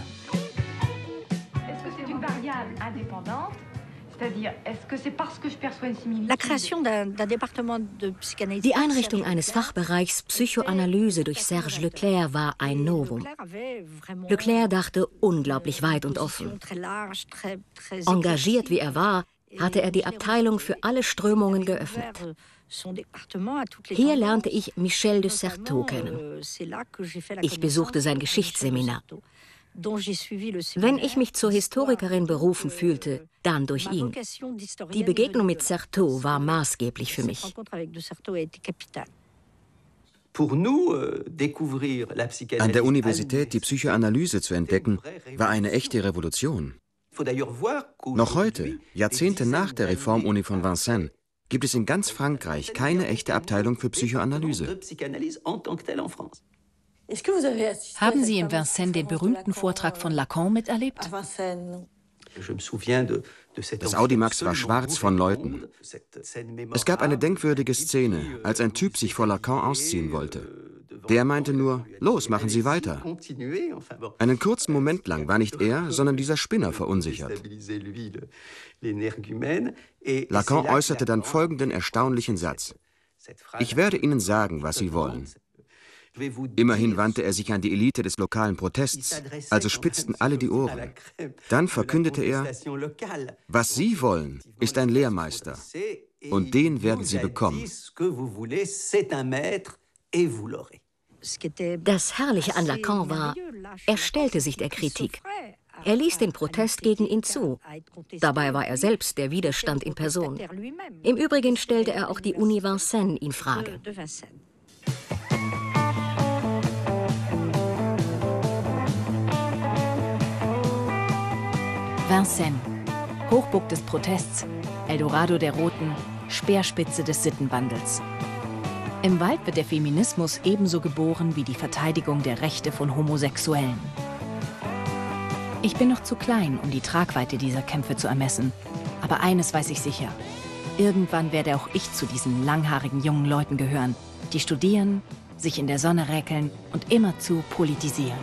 Die Einrichtung eines Fachbereichs Psychoanalyse durch Serge Leclerc war ein Novum. Leclerc dachte unglaublich weit und offen. Engagiert wie er war, hatte er die Abteilung für alle Strömungen geöffnet. Hier lernte ich Michel de Certeau kennen. Ich besuchte sein Geschichtsseminar. Wenn ich mich zur Historikerin berufen fühlte, dann durch ihn. Die Begegnung mit Certeau war maßgeblich für mich. An der Universität die Psychoanalyse zu entdecken, war eine echte Revolution. Noch heute, Jahrzehnte nach der Reformuni von Vincennes, gibt es in ganz Frankreich keine echte Abteilung für Psychoanalyse. Haben Sie in Vincennes den berühmten Vortrag von Lacan miterlebt? Das Audimax war schwarz von Leuten. Es gab eine denkwürdige Szene, als ein Typ sich vor Lacan ausziehen wollte. Der meinte nur, los, machen Sie weiter. Einen kurzen Moment lang war nicht er, sondern dieser Spinner verunsichert. Lacan äußerte dann folgenden erstaunlichen Satz: Ich werde Ihnen sagen, was Sie wollen. Immerhin wandte er sich an die Elite des lokalen Protests, also spitzten alle die Ohren. Dann verkündete er, was Sie wollen, ist ein Lehrmeister, und den werden Sie bekommen. Das Herrliche an Lacan war, er stellte sich der Kritik. Er ließ den Protest gegen ihn zu. Dabei war er selbst der Widerstand in Person. Im Übrigen stellte er auch die Uni Vincennes in Frage. Vincennes, Hochburg des Protests, Eldorado der Roten, Speerspitze des Sittenwandels. Im Wald wird der Feminismus ebenso geboren wie die Verteidigung der Rechte von Homosexuellen. Ich bin noch zu klein, um die Tragweite dieser Kämpfe zu ermessen. Aber eines weiß ich sicher. Irgendwann werde auch ich zu diesen langhaarigen jungen Leuten gehören, die studieren, sich in der Sonne räkeln und immerzu politisieren.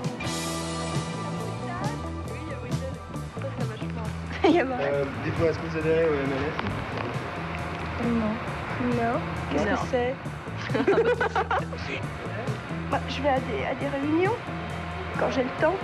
Dites-moi, est-ce que vous adhérez au MLF? Non. Non. Qu'est-ce que c'est? Je vais à des réunions, quand j'ai le temps.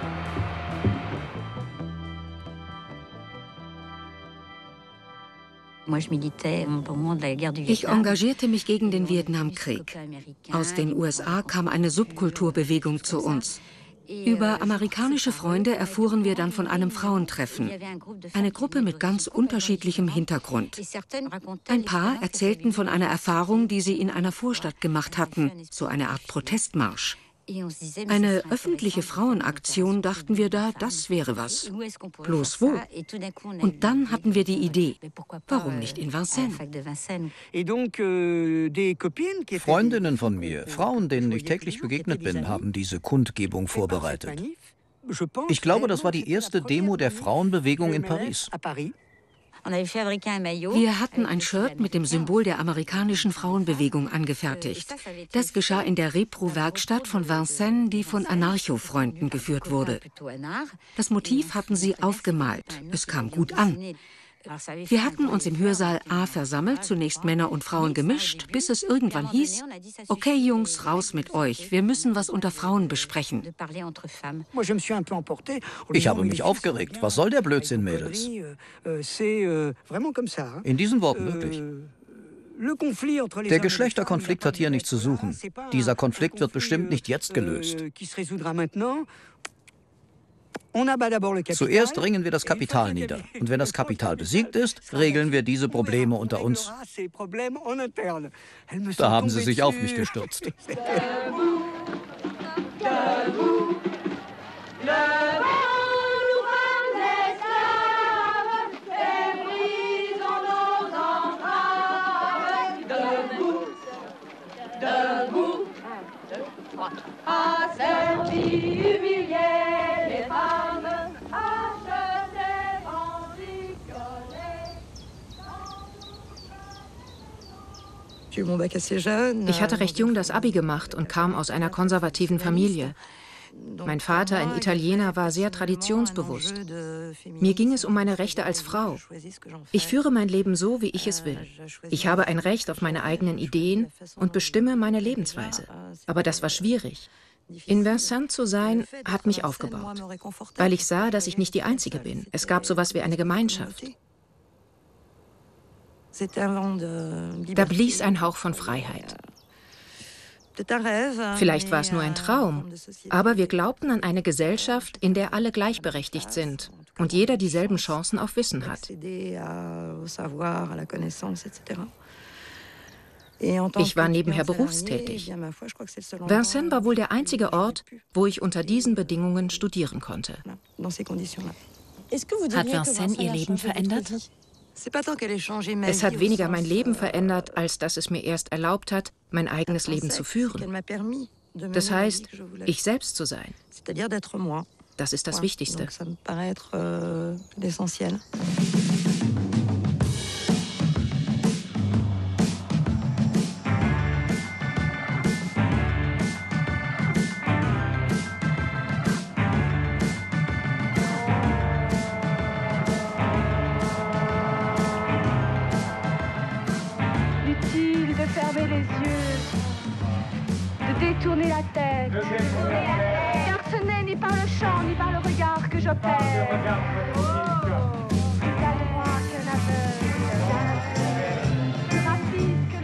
Ich engagierte mich gegen den Vietnamkrieg. Aus den USA kam eine Subkulturbewegung zu uns. Über amerikanische Freunde erfuhren wir dann von einem Frauentreffen. Eine Gruppe mit ganz unterschiedlichem Hintergrund. Ein paar erzählten von einer Erfahrung, die sie in einer Vorstadt gemacht hatten, so eine Art Protestmarsch. Eine öffentliche Frauenaktion, dachten wir da, das wäre was. Bloß wo? Und dann hatten wir die Idee, warum nicht in Vincennes? Freundinnen von mir, Frauen, denen ich täglich begegnet bin, haben diese Kundgebung vorbereitet. Ich glaube, das war die erste Demo der Frauenbewegung in Paris. Wir hatten ein Shirt mit dem Symbol der amerikanischen Frauenbewegung angefertigt. Das geschah in der Repro-Werkstatt von Vincennes, die von Anarcho-Freunden geführt wurde. Das Motiv hatten sie aufgemalt. Es kam gut an. Wir hatten uns im Hörsaal A versammelt, zunächst Männer und Frauen gemischt, bis es irgendwann hieß, okay Jungs, raus mit euch, wir müssen was unter Frauen besprechen. Ich habe mich aufgeregt. Was soll der Blödsinn, Mädels? In diesen Worten wirklich. Der Geschlechterkonflikt hat hier nichts zu suchen. Dieser Konflikt wird bestimmt nicht jetzt gelöst. Zuerst ringen wir das Kapital nieder. Und wenn das Kapital besiegt ist, regeln wir diese Probleme unter uns. Da haben sie sich auf mich gestürzt. Ich hatte recht jung das Abi gemacht und kam aus einer konservativen Familie. Mein Vater, ein Italiener, war sehr traditionsbewusst. Mir ging es um meine Rechte als Frau. Ich führe mein Leben so, wie ich es will. Ich habe ein Recht auf meine eigenen Ideen und bestimme meine Lebensweise. Aber das war schwierig. In Vincennes zu sein, hat mich aufgebaut, weil ich sah, dass ich nicht die Einzige bin. Es gab sowas wie eine Gemeinschaft. Da blies ein Hauch von Freiheit. Vielleicht war es nur ein Traum, aber wir glaubten an eine Gesellschaft, in der alle gleichberechtigt sind und jeder dieselben Chancen auf Wissen hat. Ich war nebenher berufstätig. Vincennes war wohl der einzige Ort, wo ich unter diesen Bedingungen studieren konnte. Hat Vincennes Ihr Leben verändert? Es hat weniger mein Leben verändert, als dass es mir erst erlaubt hat, mein eigenes Leben zu führen. Das heißt, ich selbst zu sein. Das ist das Wichtigste. Tourner la tête, car ce n'est ni par le chant ni par le regard que j'opère. Plus à droite qu'un aveugle, plus rapide que le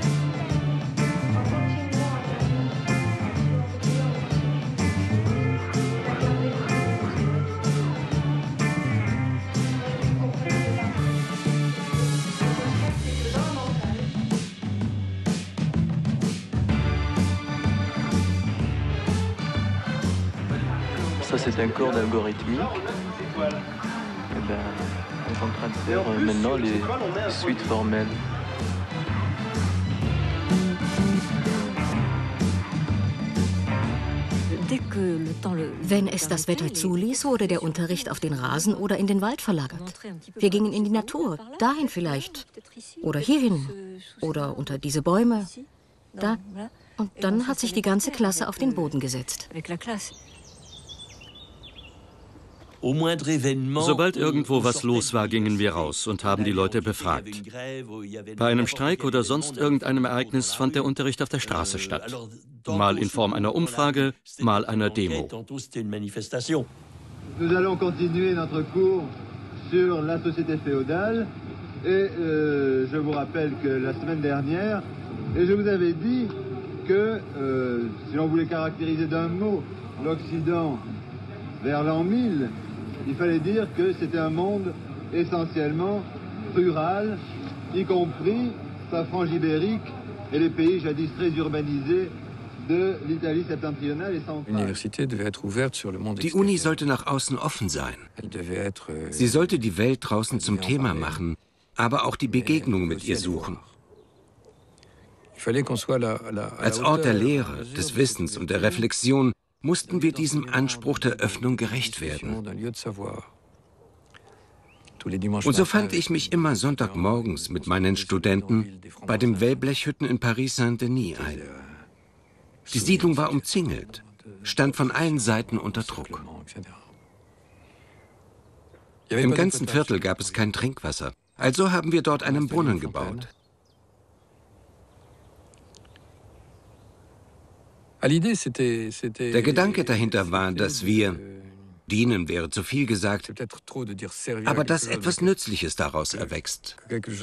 Ça, c'est un chord algorithmique. Et ben, on est en train de faire maintenant les suites formelles. Wenn es das Wetter zuließ, wurde der Unterricht auf den Rasen oder in den Wald verlagert. Wir gingen in die Natur, dahin vielleicht. Oder hierhin. Oder unter diese Bäume. Da. Und dann hat sich die ganze Klasse auf den Boden gesetzt. Sobald irgendwo was los war, gingen wir raus und haben die Leute befragt. Bei einem Streik oder sonst irgendeinem Ereignis fand der Unterricht auf der Straße statt. Mal in Form einer Umfrage, mal einer Demo. Nous allons continuer notre cours sur la société féodale et je vous rappelle que la semaine dernière, et je vous avais dit que si l'on voulait caractériser d'un mot l'Occident vers l'an 1000, il fallait dire que c'était un monde essentiellement rural, y compris sa frange ibérique et les pays jadis très urbanisés Die Uni sollte nach außen offen sein. Sie sollte die Welt draußen zum Thema machen, aber auch die Begegnung mit ihr suchen. Als Ort der Lehre, des Wissens und der Reflexion mussten wir diesem Anspruch der Öffnung gerecht werden. Und so fand ich mich immer Sonntagmorgens mit meinen Studenten bei den Wellblechhütten in Paris Saint-Denis ein. Die Siedlung war umzingelt, stand von allen Seiten unter Druck. Im ganzen Viertel gab es kein Trinkwasser, also haben wir dort einen Brunnen gebaut. Der Gedanke dahinter war, dass wir, dienen wäre zu viel gesagt, aber dass etwas Nützliches daraus erwächst.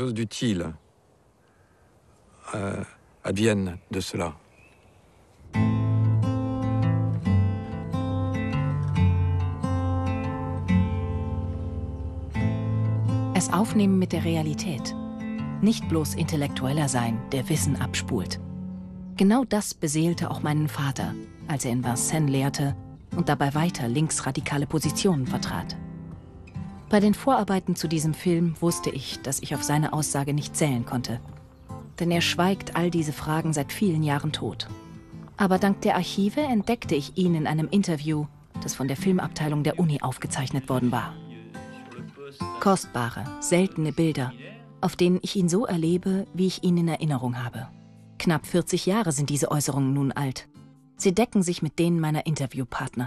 Es aufnehmen mit der Realität. Nicht bloß intellektueller sein, der Wissen abspult. Genau das beseelte auch meinen Vater, als er in Vincennes lehrte und dabei weiter linksradikale Positionen vertrat. Bei den Vorarbeiten zu diesem Film wusste ich, dass ich auf seine Aussage nicht zählen konnte. Denn er schweigt all diese Fragen seit vielen Jahren tot. Aber dank der Archive entdeckte ich ihn in einem Interview, das von der Filmabteilung der Uni aufgezeichnet worden war. Kostbare, seltene Bilder, auf denen ich ihn so erlebe, wie ich ihn in Erinnerung habe. Knapp 40 Jahre sind diese Äußerungen nun alt. Sie decken sich mit denen meiner Interviewpartner.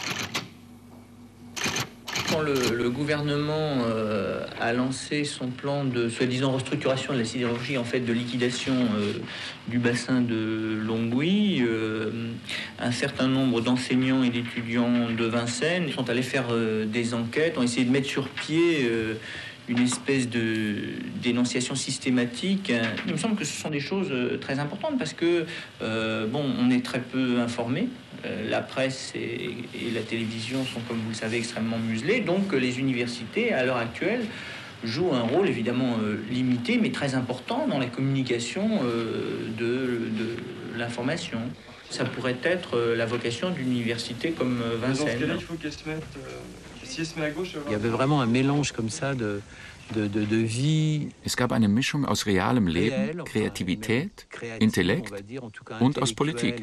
Quand le gouvernement a lancé son plan de soi-disant restructuration de la sidérurgie, en fait de liquidation du bassin de Longwy, un certain nombre d'enseignants et d'étudiants de Vincennes sont allés faire des enquêtes, ont essayé de mettre sur pied une espèce de dénonciation systématique. Il me semble que ce sont des choses très importantes parce que, bon, on est très peu informé. La presse et la télévision sont, comme vous le savez, extrêmement muselées. Donc les universités, à l'heure actuelle, jouent un rôle évidemment limité, mais très important dans la communication de l'information. Ça pourrait être la vocation d'une université comme Vincennes. Il faut qu'elle se mette... Si elle se met à gauche, il y avait vraiment un mélange comme ça de vie. Es gab eine Mischung aus realem Leben, Kreativität, Intellekt und aus Politik.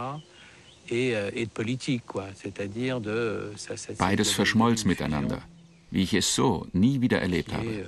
Beides verschmolz miteinander, wie ich es so nie wieder erlebt habe.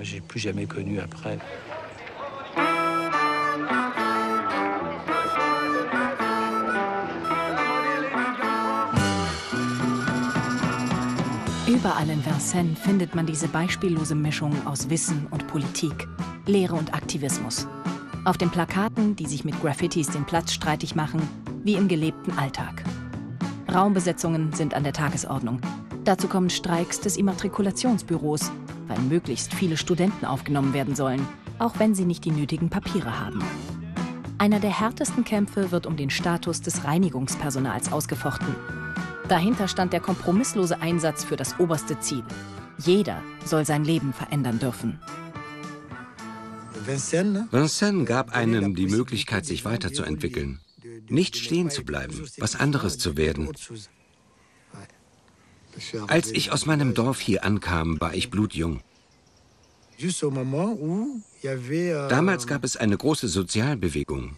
Überall in Vincennes findet man diese beispiellose Mischung aus Wissen und Politik, Lehre und Aktivismus. Auf den Plakaten, die sich mit Graffitis den Platz streitig machen, wie im gelebten Alltag. Raumbesetzungen sind an der Tagesordnung. Dazu kommen Streiks des Immatrikulationsbüros, weil möglichst viele Studenten aufgenommen werden sollen, auch wenn sie nicht die nötigen Papiere haben. Einer der härtesten Kämpfe wird um den Status des Reinigungspersonals ausgefochten. Dahinter stand der kompromisslose Einsatz für das oberste Ziel. Jeder soll sein Leben verändern dürfen. Vincennes gab einem die Möglichkeit, sich weiterzuentwickeln. Nicht stehen zu bleiben, was anderes zu werden. Als ich aus meinem Dorf hier ankam, war ich blutjung. Damals gab es eine große Sozialbewegung.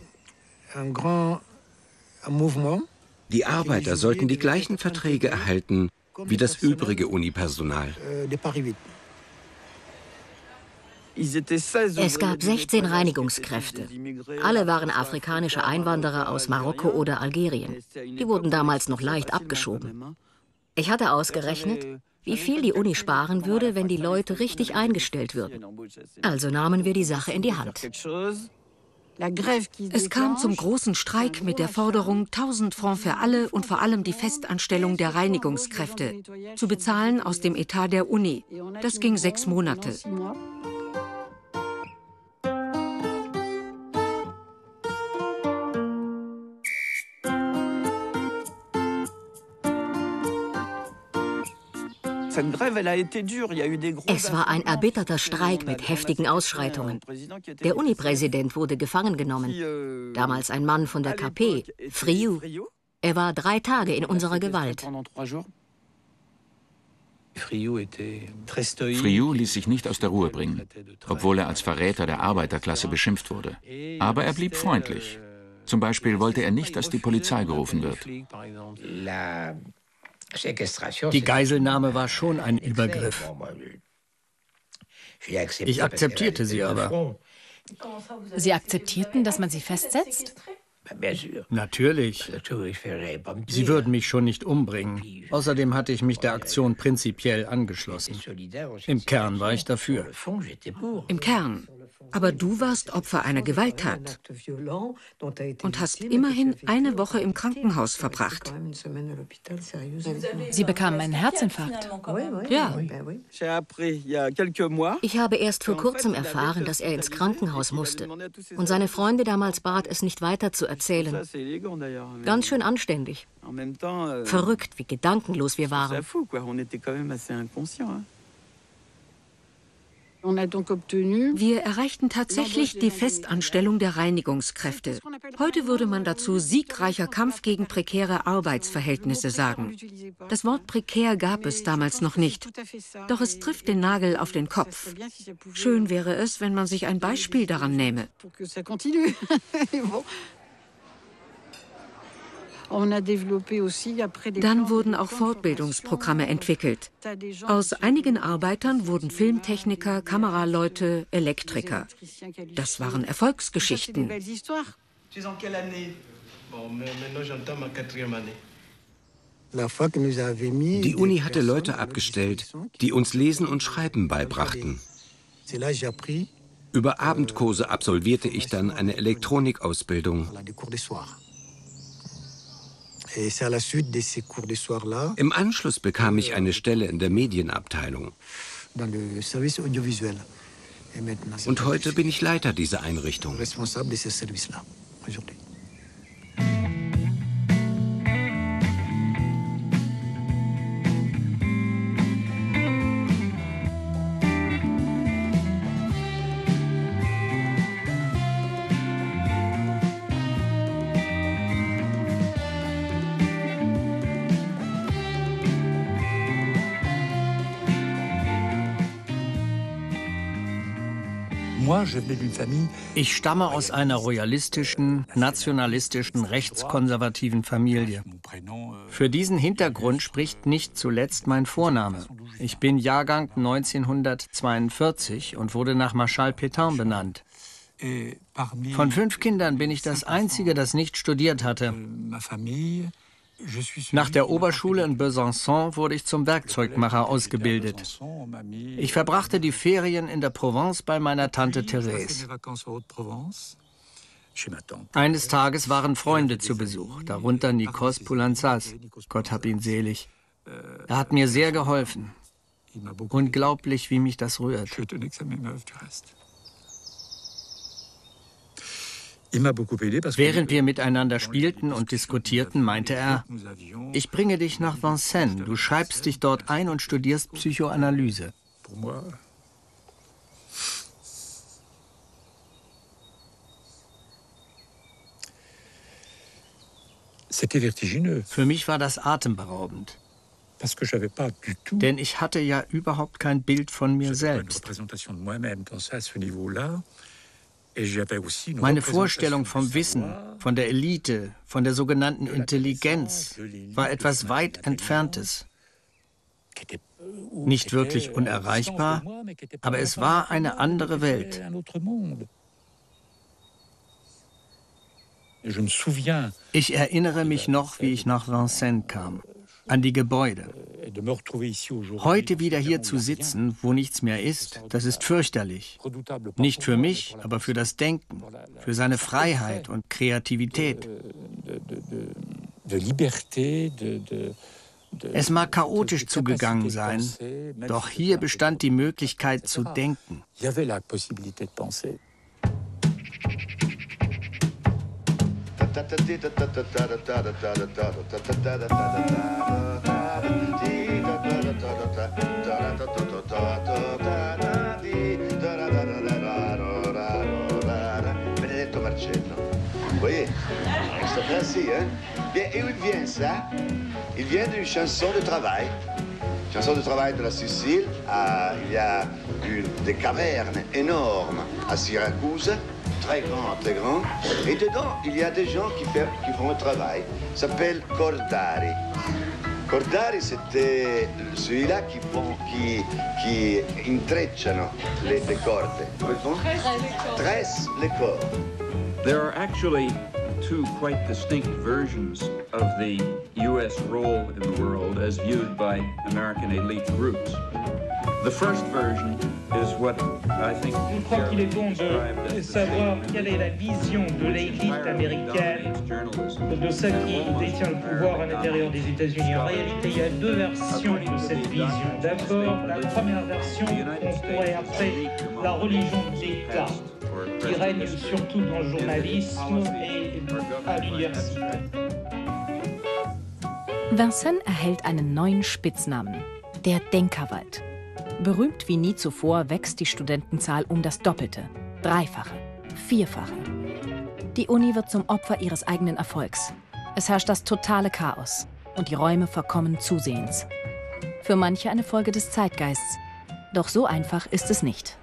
Die Arbeiter sollten die gleichen Verträge erhalten wie das übrige Unipersonal. Es gab 16 Reinigungskräfte. Alle waren afrikanische Einwanderer aus Marokko oder Algerien. Die wurden damals noch leicht abgeschoben. Ich hatte ausgerechnet, wie viel die Uni sparen würde, wenn die Leute richtig eingestellt würden. Also nahmen wir die Sache in die Hand. Es kam zum großen Streik mit der Forderung, 1000 Francs für alle und vor allem die Festanstellung der Reinigungskräfte, zu bezahlen aus dem Etat der Uni. Das ging 6 Monate. Es war ein erbitterter Streik mit heftigen Ausschreitungen. Der Unipräsident wurde gefangen genommen. Damals ein Mann von der KP, Friou. Er war 3 Tage in unserer Gewalt. Friou ließ sich nicht aus der Ruhe bringen, obwohl er als Verräter der Arbeiterklasse beschimpft wurde. Aber er blieb freundlich. Zum Beispiel wollte er nicht, dass die Polizei gerufen wird. Die Geiselnahme war schon ein Übergriff. Ich akzeptierte sie aber. Sie akzeptierten, dass man sie festsetzt? Natürlich. Sie würden mich schon nicht umbringen. Außerdem hatte ich mich der Aktion prinzipiell angeschlossen. Im Kern war ich dafür. Im Kern. Aber du warst Opfer einer Gewalttat und hast immerhin eine Woche im Krankenhaus verbracht. Sie bekamen einen Herzinfarkt. Ja. Ich habe erst vor kurzem erfahren, dass er ins Krankenhaus musste und seine Freunde damals bat, es nicht weiter zu erzählen. Ganz schön anständig. Verrückt, wie gedankenlos wir waren. Wir erreichten tatsächlich die Festanstellung der Reinigungskräfte. Heute würde man dazu siegreicher Kampf gegen prekäre Arbeitsverhältnisse sagen. Das Wort prekär gab es damals noch nicht. Doch es trifft den Nagel auf den Kopf. Schön wäre es, wenn man sich ein Beispiel daran nähme. Dann wurden auch Fortbildungsprogramme entwickelt. Aus einigen Arbeitern wurden Filmtechniker, Kameraleute, Elektriker. Das waren Erfolgsgeschichten. Die Uni hatte Leute abgestellt, die uns Lesen und Schreiben beibrachten. Über Abendkurse absolvierte ich dann eine Elektronikausbildung. Im Anschluss bekam ich eine Stelle in der Medienabteilung. Und heute bin ich Leiter dieser Einrichtung. Ich stamme aus einer royalistischen, nationalistischen, rechtskonservativen Familie. Für diesen Hintergrund spricht nicht zuletzt mein Vorname. Ich bin Jahrgang 1942 und wurde nach Marschall Pétain benannt. Von 5 Kindern bin ich das Einzige, das nicht studiert hatte. Nach der Oberschule in Besançon wurde ich zum Werkzeugmacher ausgebildet. Ich verbrachte die Ferien in der Provence bei meiner Tante Thérèse. Eines Tages waren Freunde zu Besuch, darunter Nikos Poulantzas. Gott hab ihn selig. Er hat mir sehr geholfen. Unglaublich, wie mich das rührt. Während wir miteinander spielten und diskutierten, meinte er, ich bringe dich nach Vincennes, du schreibst dich dort ein und studierst Psychoanalyse. Für mich war das atemberaubend. Denn ich hatte ja überhaupt kein Bild von mir selbst. Meine Vorstellung vom Wissen, von der Elite, von der sogenannten Intelligenz war etwas weit Entferntes. Nicht wirklich unerreichbar, aber es war eine andere Welt. Ich erinnere mich noch, wie ich nach Vincennes kam, an die Gebäude. Heute wieder hier zu sitzen, wo nichts mehr ist, das ist fürchterlich. Nicht für mich, aber für das Denken, für seine Freiheit und Kreativität. Es mag chaotisch zugegangen sein, doch hier bestand die Möglichkeit zu denken. Benedetto Marcello. Vous voyez, c'est ainsi, hein? Bien, et où il vient ça? Il vient d'une chanson de travail. Chanson de travail de la Sicile. Il y a des cavernes énormes à Syracuse, très grands. Et dedans, il y a des gens qui font le travail. Ça s'appelle Cordari. Cordari, c'était celui-là qui intrecciano les cordes. Tresse les cordes. There are actually two quite distinct versions of the U.S. role in the world as viewed by American elite groups. The first version is what I think. Je crois qu'il est bon de savoir quelle est la vision de l'élite américaine, de celle qui détient le pouvoir à l'intérieur des États-Unis. En réalité, il y a deux versions de cette vision. D'abord, la première version qu'on pourrait appeler la religion d'État, qui règne surtout dans le journalisme et à l'université. Vincennes erhält einen neuen Spitznamen, der Denkerwald. Berühmt wie nie zuvor wächst die Studentenzahl um das Doppelte, Dreifache, Vierfache. Die Uni wird zum Opfer ihres eigenen Erfolgs. Es herrscht das totale Chaos und die Räume verkommen zusehends. Für manche eine Folge des Zeitgeists. Doch so einfach ist es nicht.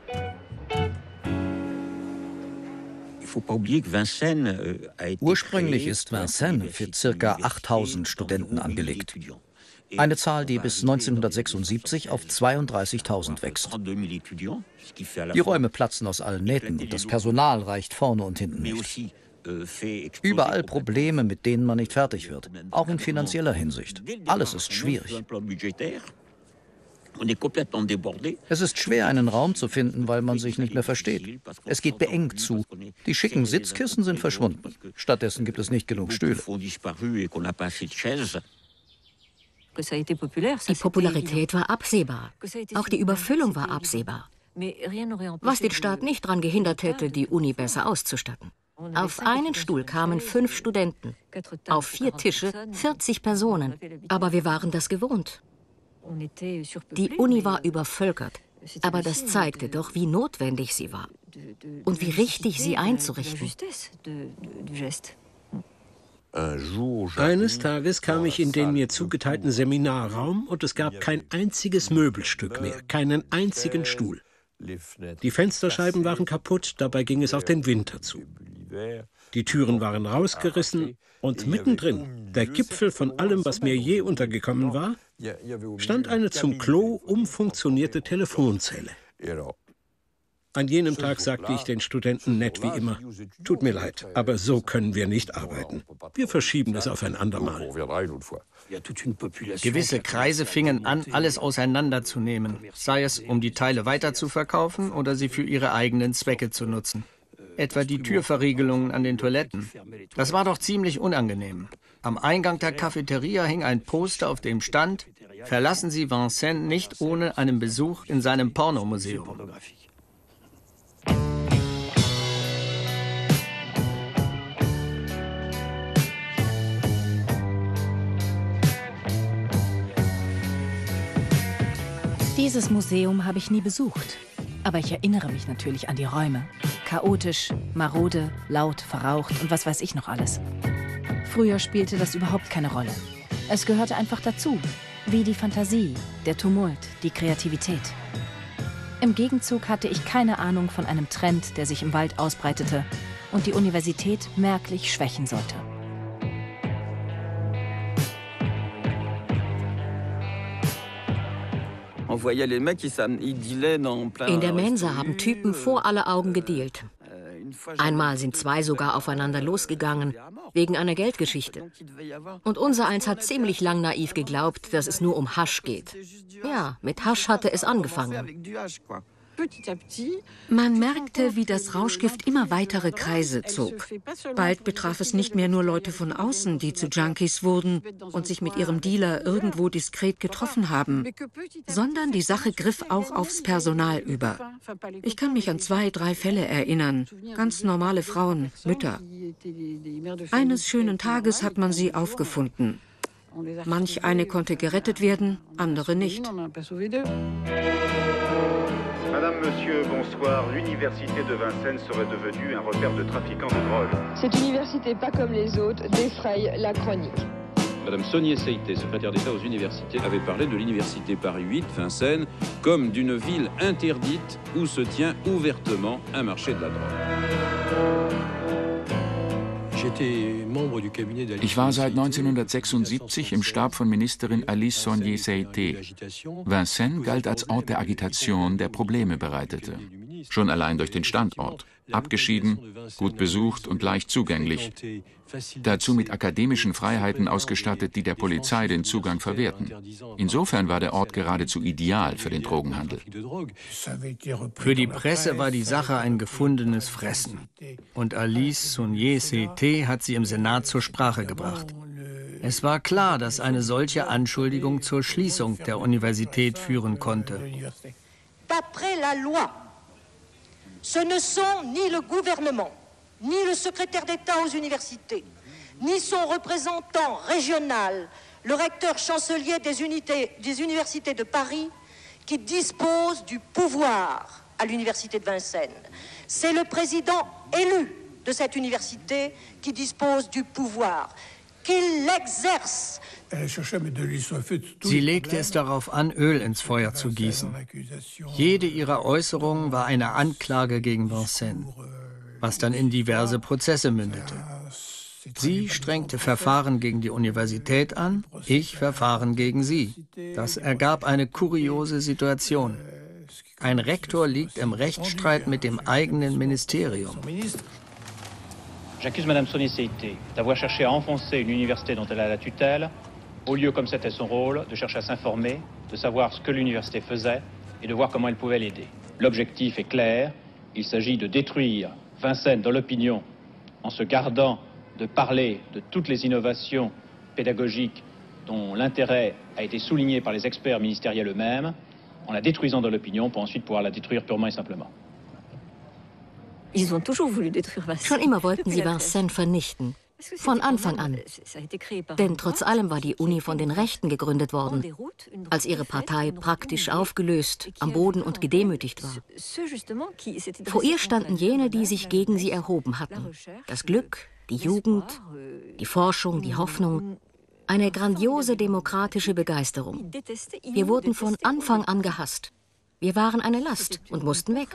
Ursprünglich ist Vincennes für ca. 8000 Studenten angelegt. Eine Zahl, die bis 1976 auf 32.000 wächst. Die Räume platzen aus allen Nähten und das Personal reicht vorne und hinten nicht. Überall Probleme, mit denen man nicht fertig wird, auch in finanzieller Hinsicht. Alles ist schwierig. Es ist schwer, einen Raum zu finden, weil man sich nicht mehr versteht. Es geht beengt zu. Die schicken Sitzkissen sind verschwunden. Stattdessen gibt es nicht genug Stühle. Die Popularität war absehbar. Auch die Überfüllung war absehbar. Was den Staat nicht daran gehindert hätte, die Uni besser auszustatten. Auf einen Stuhl kamen 5 Studenten, auf 4 Tische 40 Personen. Aber wir waren das gewohnt. Die Uni war übervölkert, aber das zeigte doch, wie notwendig sie war und wie richtig sie einzurichten. Eines Tages kam ich in den mir zugeteilten Seminarraum und es gab kein einziges Möbelstück mehr, keinen einzigen Stuhl. Die Fensterscheiben waren kaputt, dabei ging es auf den Winter zu. Die Türen waren rausgerissen und mittendrin, der Gipfel von allem, was mir je untergekommen war, stand eine zum Klo umfunktionierte Telefonzelle. An jenem Tag sagte ich den Studenten nett wie immer, tut mir leid, aber so können wir nicht arbeiten. Wir verschieben es auf ein andermal. Gewisse Kreise fingen an, alles auseinanderzunehmen, sei es, um die Teile weiterzuverkaufen oder sie für ihre eigenen Zwecke zu nutzen. Etwa die Türverriegelungen an den Toiletten. Das war doch ziemlich unangenehm. Am Eingang der Cafeteria hing ein Poster, auf dem stand: Verlassen Sie Vincennes nicht ohne einen Besuch in seinem Pornomuseum. Dieses Museum habe ich nie besucht. Aber ich erinnere mich natürlich an die Räume. Chaotisch, marode, laut, verraucht und was weiß ich noch alles. Früher spielte das überhaupt keine Rolle. Es gehörte einfach dazu. Wie die Fantasie, der Tumult, die Kreativität. Im Gegenzug hatte ich keine Ahnung von einem Trend, der sich im Wald ausbreitete und die Universität merklich schwächen sollte. In der Mensa haben Typen vor aller Augen gedealt. Einmal sind 2 sogar aufeinander losgegangen, wegen einer Geldgeschichte. Und unsereins hat ziemlich lang naiv geglaubt, dass es nur um Hasch geht. Ja, mit Hasch hatte es angefangen. Man merkte, wie das Rauschgift immer weitere Kreise zog. Bald betraf es nicht mehr nur Leute von außen, die zu Junkies wurden und sich mit ihrem Dealer irgendwo diskret getroffen haben, sondern die Sache griff auch aufs Personal über. Ich kann mich an 2, 3 Fälle erinnern, ganz normale Frauen, Mütter. Eines schönen Tages hat man sie aufgefunden. Manch eine konnte gerettet werden, andere nicht. Madame, Monsieur, bonsoir. L'université de Vincennes serait devenue un repère de trafiquants de drogue. Cette université, pas comme les autres, défraye la chronique. Madame Sonia Seité, secrétaire d'État aux universités, avait parlé de l'université Paris 8, Vincennes, comme d'une ville interdite où se tient ouvertement un marché de la drogue. Ich war seit 1976 im Stab von Ministerin Alice Sonia Seité. Vincennes galt als Ort der Agitation, der Probleme bereitete. Schon allein durch den Standort. Abgeschieden, gut besucht und leicht zugänglich. Dazu mit akademischen Freiheiten ausgestattet, die der Polizei den Zugang verwehrten. Insofern war der Ort geradezu ideal für den Drogenhandel. Für die Presse war die Sache ein gefundenes Fressen. Und Alice Sonia Seité hat sie im Senat zur Sprache gebracht. Es war klar, dass eine solche Anschuldigung zur Schließung der Universität führen konnte. D'après la loi, ce ne sont ni le gouvernement, ni le secrétaire d'État aux universités, ni son représentant régional, le recteur chancelier des universités de Paris, qui dispose du pouvoir à l'université de Vincennes. C'est le président élu de cette université qui dispose du pouvoir, qu'il l'exerce. Sie legte es darauf an, Öl ins Feuer zu gießen. Jede ihrer Äußerungen war eine Anklage gegen Vincennes, was dann in diverse Prozesse mündete. Sie strengte Verfahren gegen die Universität an, ich Verfahren gegen sie. Das ergab eine kuriose Situation. Ein Rektor liegt im Rechtsstreit mit dem eigenen Ministerium. J'accuse Madame Sonia Seité d'avoir cherché à enfoncer une université dont elle a la tutelle, au lieu, comme c'était son rôle, de chercher à s'informer, de savoir ce que l'université faisait et de voir comment elle pouvait l'aider. L'objectif est clair, il s'agit de détruire Vincennes dans l'opinion en se gardant de parler de toutes les innovations pédagogiques dont l'intérêt a été souligné par les experts ministériels eux-mêmes, en la détruisant dans l'opinion pour ensuite pouvoir la détruire purement et simplement. Schon immer wollten sie Vincennes vernichten. Von Anfang an. Denn trotz allem war die Uni von den Rechten gegründet worden, als ihre Partei praktisch aufgelöst, am Boden und gedemütigt war. Vor ihr standen jene, die sich gegen sie erhoben hatten. Das Glück, die Jugend, die Forschung, die Hoffnung. Eine grandiose demokratische Begeisterung. Wir wurden von Anfang an gehasst. Wir waren eine Last und mussten weg.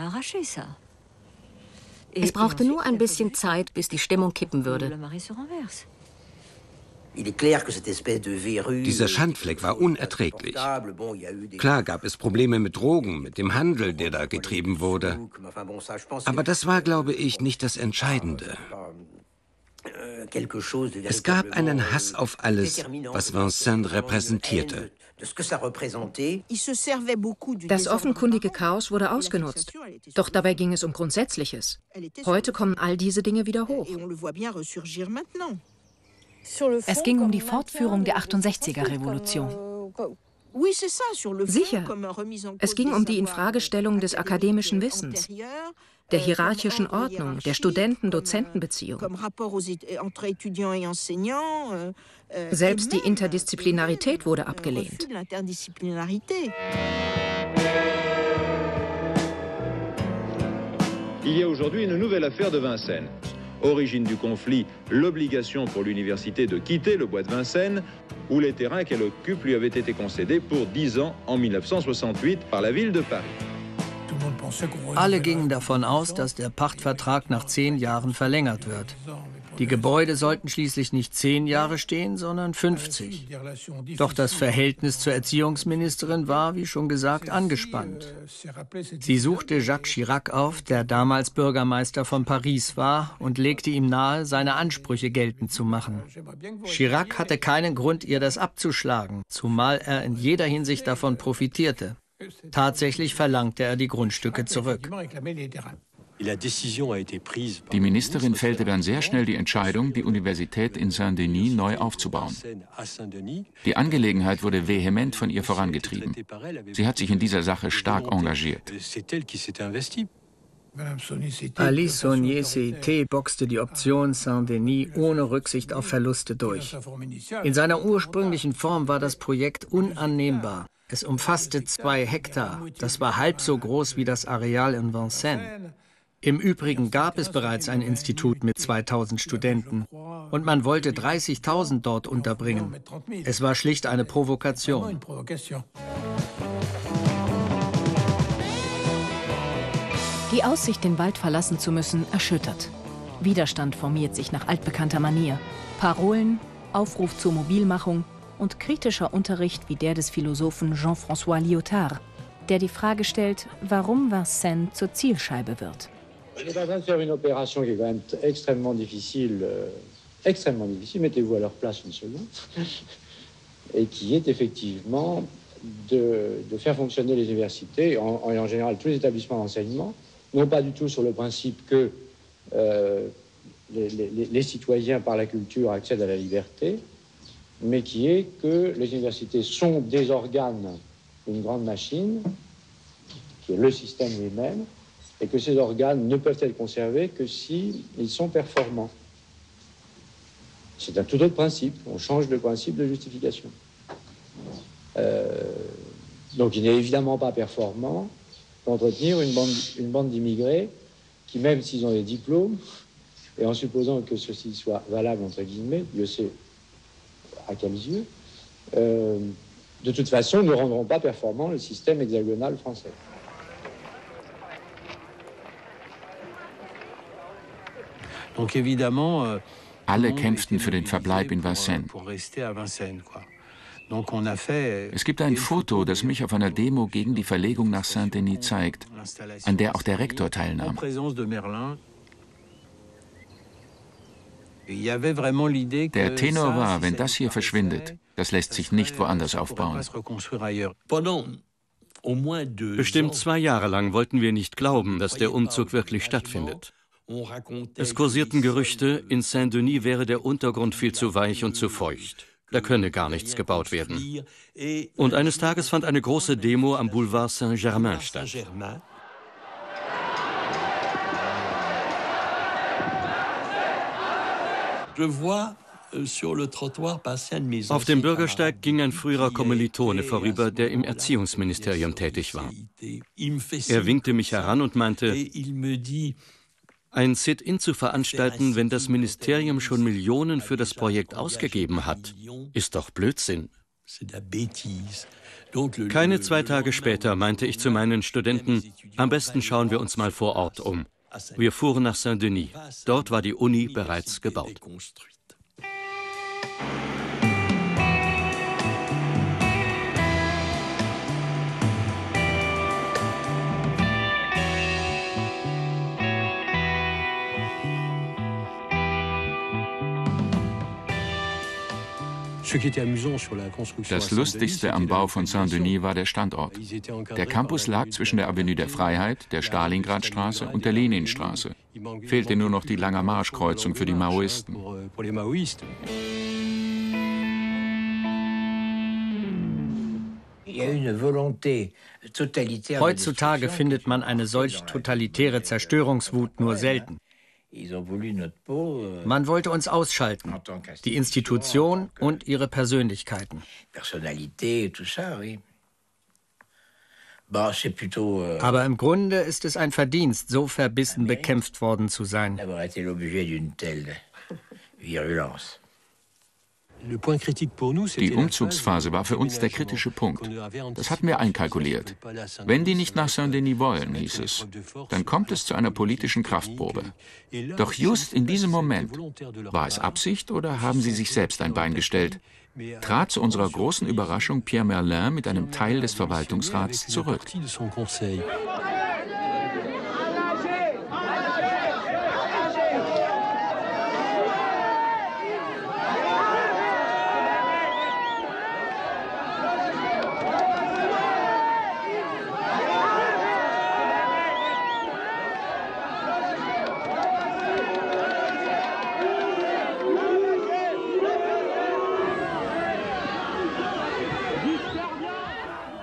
Es brauchte nur ein bisschen Zeit, bis die Stimmung kippen würde. Dieser Schandfleck war unerträglich. Klar gab es Probleme mit Drogen, mit dem Handel, der da getrieben wurde. Aber das war, glaube ich, nicht das Entscheidende. Es gab einen Hass auf alles, was Vincennes repräsentierte. Das offenkundige Chaos wurde ausgenutzt. Doch dabei ging es um Grundsätzliches. Heute kommen all diese Dinge wieder hoch. Es ging um die Fortführung der 68er-Revolution. Sicher. Es ging um die Infragestellung des akademischen Wissens, der hierarchischen Ordnung, der Studenten-Dozenten-Beziehung. Selbst die Interdisziplinarität wurde abgelehnt. Il y a aujourd'hui une nouvelle affaire de Vincennes. Origine du conflit, l'obligation pour l'université de quitter le bois de Vincennes, où les terrains qu'elle occupe lui avaient été concédés pour 10 ans en 1968 par la ville de Paris. Alle gingen davon aus, dass der Pachtvertrag nach 10 Jahren verlängert wird. Die Gebäude sollten schließlich nicht 10 Jahre stehen, sondern 50. Doch das Verhältnis zur Erziehungsministerin war, wie schon gesagt, angespannt. Sie suchte Jacques Chirac auf, der damals Bürgermeister von Paris war, und legte ihm nahe, seine Ansprüche geltend zu machen. Chirac hatte keinen Grund, ihr das abzuschlagen, zumal er in jeder Hinsicht davon profitierte. Tatsächlich verlangte er die Grundstücke zurück. Die Ministerin fällte dann sehr schnell die Entscheidung, die Universität in Saint-Denis neu aufzubauen. Die Angelegenheit wurde vehement von ihr vorangetrieben. Sie hat sich in dieser Sache stark engagiert. Alice Saunier-Cité boxte die Option Saint-Denis ohne Rücksicht auf Verluste durch. In seiner ursprünglichen Form war das Projekt unannehmbar. Es umfasste 2 Hektar. Das war halb so groß wie das Areal in Vincennes. Im Übrigen gab es bereits ein Institut mit 2000 Studenten und man wollte 30.000 dort unterbringen. Es war schlicht eine Provokation. Die Aussicht, den Wald verlassen zu müssen, erschüttert. Widerstand formiert sich nach altbekannter Manier. Parolen, Aufruf zur Mobilmachung und kritischer Unterricht wie der des Philosophen Jean-François Lyotard, der die Frage stellt, warum Vincennes zur Zielscheibe wird. On est en train de faire une opération qui est quand même extrêmement difficile, mettez-vous à leur place une seconde, et qui est effectivement de faire fonctionner les universités, en général tous les établissements d'enseignement, non pas du tout sur le principe que les citoyens par la culture accèdent à la liberté, mais qui est que les universités sont des organes d'une grande machine, qui est le système lui-même, et que ces organes ne peuvent être conservés que s'ils sont performants. C'est un tout autre principe. On change le principe de justification. Donc il n'est évidemment pas performant d'entretenir une bande d'immigrés qui, même s'ils ont des diplômes, et en supposant que ceci soit valable, entre guillemets, Dieu sait à quels yeux, de toute façon ne rendront pas performant le système hexagonal français. Alle kämpften für den Verbleib in Vincennes. Es gibt ein Foto, das mich auf einer Demo gegen die Verlegung nach Saint-Denis zeigt, an der auch der Rektor teilnahm. Der Tenor war, wenn das hier verschwindet, das lässt sich nicht woanders aufbauen. Bestimmt 2 Jahre lang wollten wir nicht glauben, dass der Umzug wirklich stattfindet. Es kursierten Gerüchte, in Saint-Denis wäre der Untergrund viel zu weich und zu feucht. Da könne gar nichts gebaut werden. Und eines Tages fand eine große Demo am Boulevard Saint-Germain statt. Auf dem Bürgersteig ging ein früherer Kommilitone vorüber, der im Erziehungsministerium tätig war. Er winkte mich heran und meinte, ein Sit-in zu veranstalten, wenn das Ministerium schon Millionen für das Projekt ausgegeben hat, ist doch Blödsinn. Keine 2 Tage später meinte ich zu meinen Studenten, am besten schauen wir uns mal vor Ort um. Wir fuhren nach Saint-Denis. Dort war die Uni bereits gebaut. Das Lustigste am Bau von Saint-Denis war der Standort. Der Campus lag zwischen der Avenue der Freiheit, der Stalingradstraße und der Leninstraße. Fehlte nur noch die Langer Marschkreuzung für die Maoisten. Heutzutage findet man eine solch totalitäre Zerstörungswut nur selten. Man wollte uns ausschalten, die Institution und ihre Persönlichkeiten. Aber im Grunde ist es ein Verdienst, so verbissen bekämpft worden zu sein. Die Umzugsphase war für uns der kritische Punkt. Das hatten wir einkalkuliert. Wenn die nicht nach Saint-Denis wollen, hieß es, dann kommt es zu einer politischen Kraftprobe. Doch just in diesem Moment, war es Absicht oder haben sie sich selbst ein Bein gestellt, trat zu unserer großen Überraschung Pierre Merlin mit einem Teil des Verwaltungsrats zurück.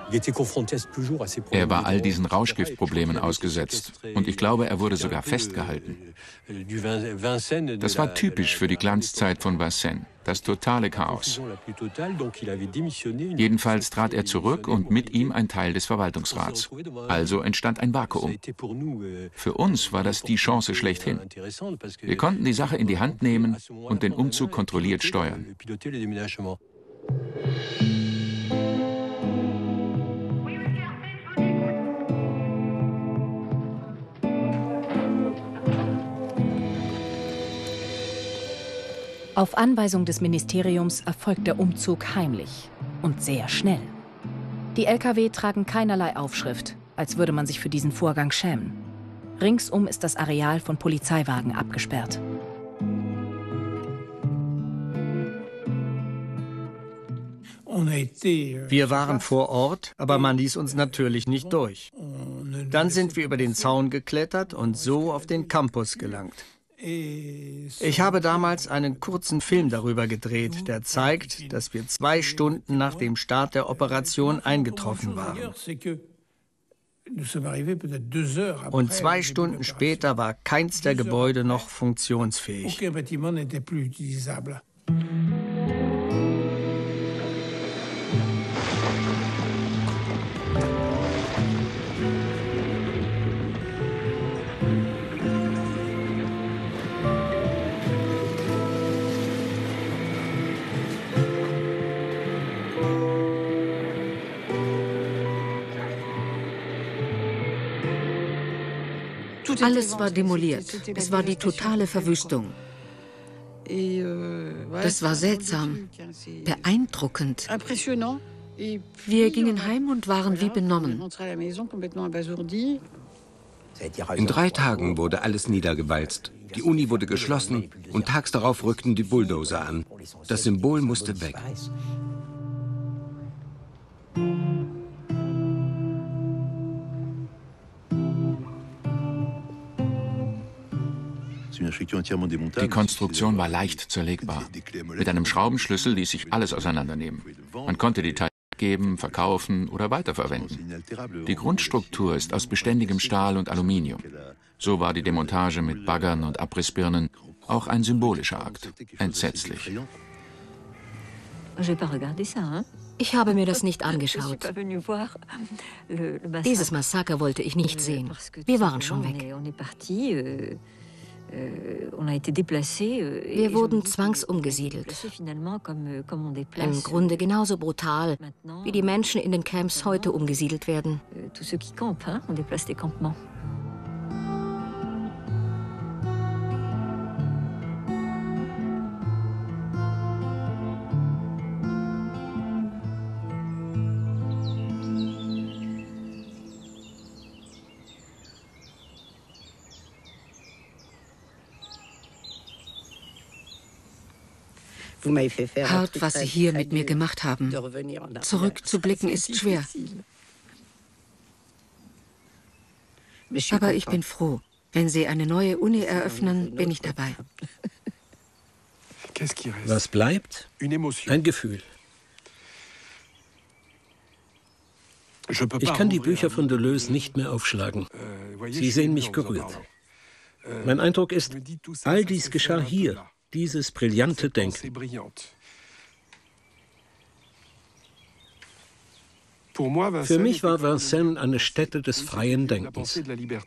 Er war all diesen Rauschgiftproblemen ausgesetzt und ich glaube, er wurde sogar festgehalten. Das war typisch für die Glanzzeit von Vincennes, das totale Chaos. Jedenfalls trat er zurück und mit ihm ein Teil des Verwaltungsrats. Also entstand ein Vakuum. Für uns war das die Chance schlechthin. Wir konnten die Sache in die Hand nehmen und den Umzug kontrolliert steuern. Auf Anweisung des Ministeriums erfolgt der Umzug heimlich und sehr schnell. Die Lkw tragen keinerlei Aufschrift, als würde man sich für diesen Vorgang schämen. Ringsum ist das Areal von Polizeiwagen abgesperrt. Wir waren vor Ort, aber man ließ uns natürlich nicht durch. Dann sind wir über den Zaun geklettert und so auf den Campus gelangt. Ich habe damals einen kurzen Film darüber gedreht, der zeigt, dass wir 2 Stunden nach dem Start der Operation eingetroffen waren. Und 2 Stunden später war keins der Gebäude noch funktionsfähig. Alles war demoliert. Es war die totale Verwüstung. Das war seltsam, beeindruckend. Wir gingen heim und waren wie benommen. In 3 Tagen wurde alles niedergewalzt. Die Uni wurde geschlossen und tags darauf rückten die Bulldozer an. Das Symbol musste weg. Die Konstruktion war leicht zerlegbar. Mit einem Schraubenschlüssel ließ sich alles auseinandernehmen. Man konnte die Teile geben, verkaufen oder weiterverwenden. Die Grundstruktur ist aus beständigem Stahl und Aluminium. So war die Demontage mit Baggern und Abrissbirnen auch ein symbolischer Akt. Entsetzlich. Ich habe mir das nicht angeschaut. Dieses Massaker wollte ich nicht sehen. Wir waren schon weg. Wir wurden zwangsumgesiedelt. Im Grunde genauso brutal, wie die Menschen in den Camps heute umgesiedelt werden. Hart, was Sie hier mit mir gemacht haben. Zurückzublicken ist schwer. Aber ich bin froh. Wenn Sie eine neue Uni eröffnen, bin ich dabei. Was bleibt? Ein Gefühl. Ich kann die Bücher von Deleuze nicht mehr aufschlagen. Sie sehen mich gerührt. Mein Eindruck ist, all dies geschah hier. Dieses brillante Denken. Für mich war Vincennes eine Stätte des freien Denkens.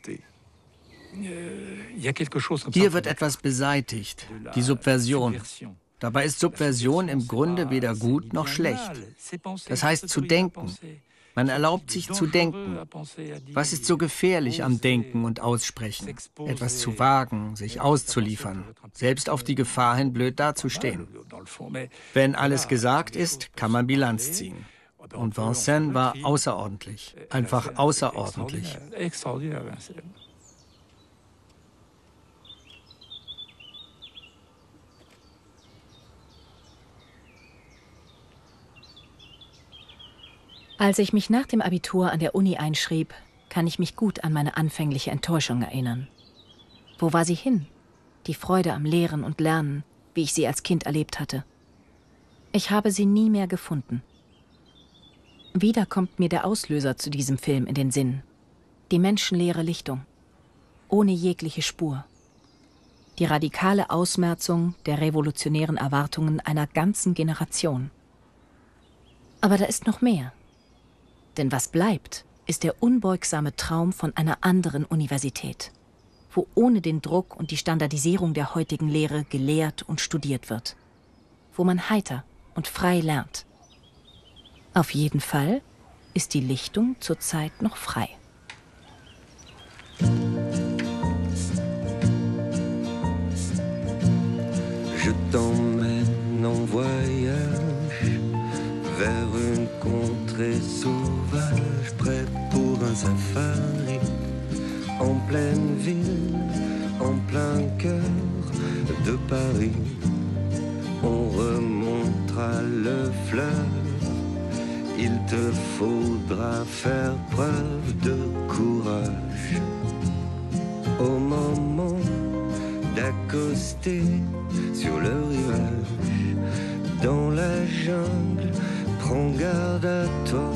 Hier wird etwas beseitigt, die Subversion. Dabei ist Subversion im Grunde weder gut noch schlecht. Das heißt zu denken. Man erlaubt sich zu denken. Was ist so gefährlich am Denken und Aussprechen? Etwas zu wagen, sich auszuliefern, selbst auf die Gefahr hin blöd dazustehen. Wenn alles gesagt ist, kann man Bilanz ziehen. Und Vincennes war außerordentlich, einfach außerordentlich. Als ich mich nach dem Abitur an der Uni einschrieb, kann ich mich gut an meine anfängliche Enttäuschung erinnern. Wo war sie hin? Die Freude am Lehren und Lernen, wie ich sie als Kind erlebt hatte. Ich habe sie nie mehr gefunden. Wieder kommt mir der Auslöser zu diesem Film in den Sinn. Die menschenleere Lichtung. Ohne jegliche Spur. Die radikale Ausmerzung der revolutionären Erwartungen einer ganzen Generation. Aber da ist noch mehr. Denn was bleibt, ist der unbeugsame Traum von einer anderen Universität, wo ohne den Druck und die Standardisierung der heutigen Lehre gelehrt und studiert wird. Wo man heiter und frei lernt. Auf jeden Fall ist die Lichtung zurzeit noch frei. Je t'emmène en voyage vers une contrée sauvage, prêt pour un safari, en pleine ville, en plein cœur de Paris. On remontera le fleuve, il te faudra faire preuve de courage. Au moment d'accoster sur le rivage, dans la jungle, prends garde à toi.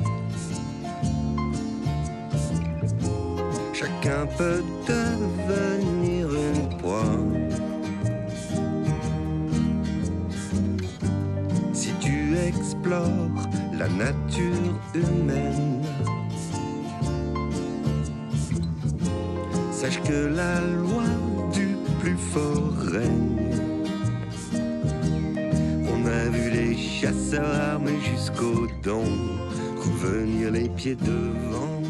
Chacun peut devenir une proie. Si tu explores la nature humaine, sache que la loi du plus fort règne. On a vu les chasseurs armés jusqu'aux dents revenir les pieds devant.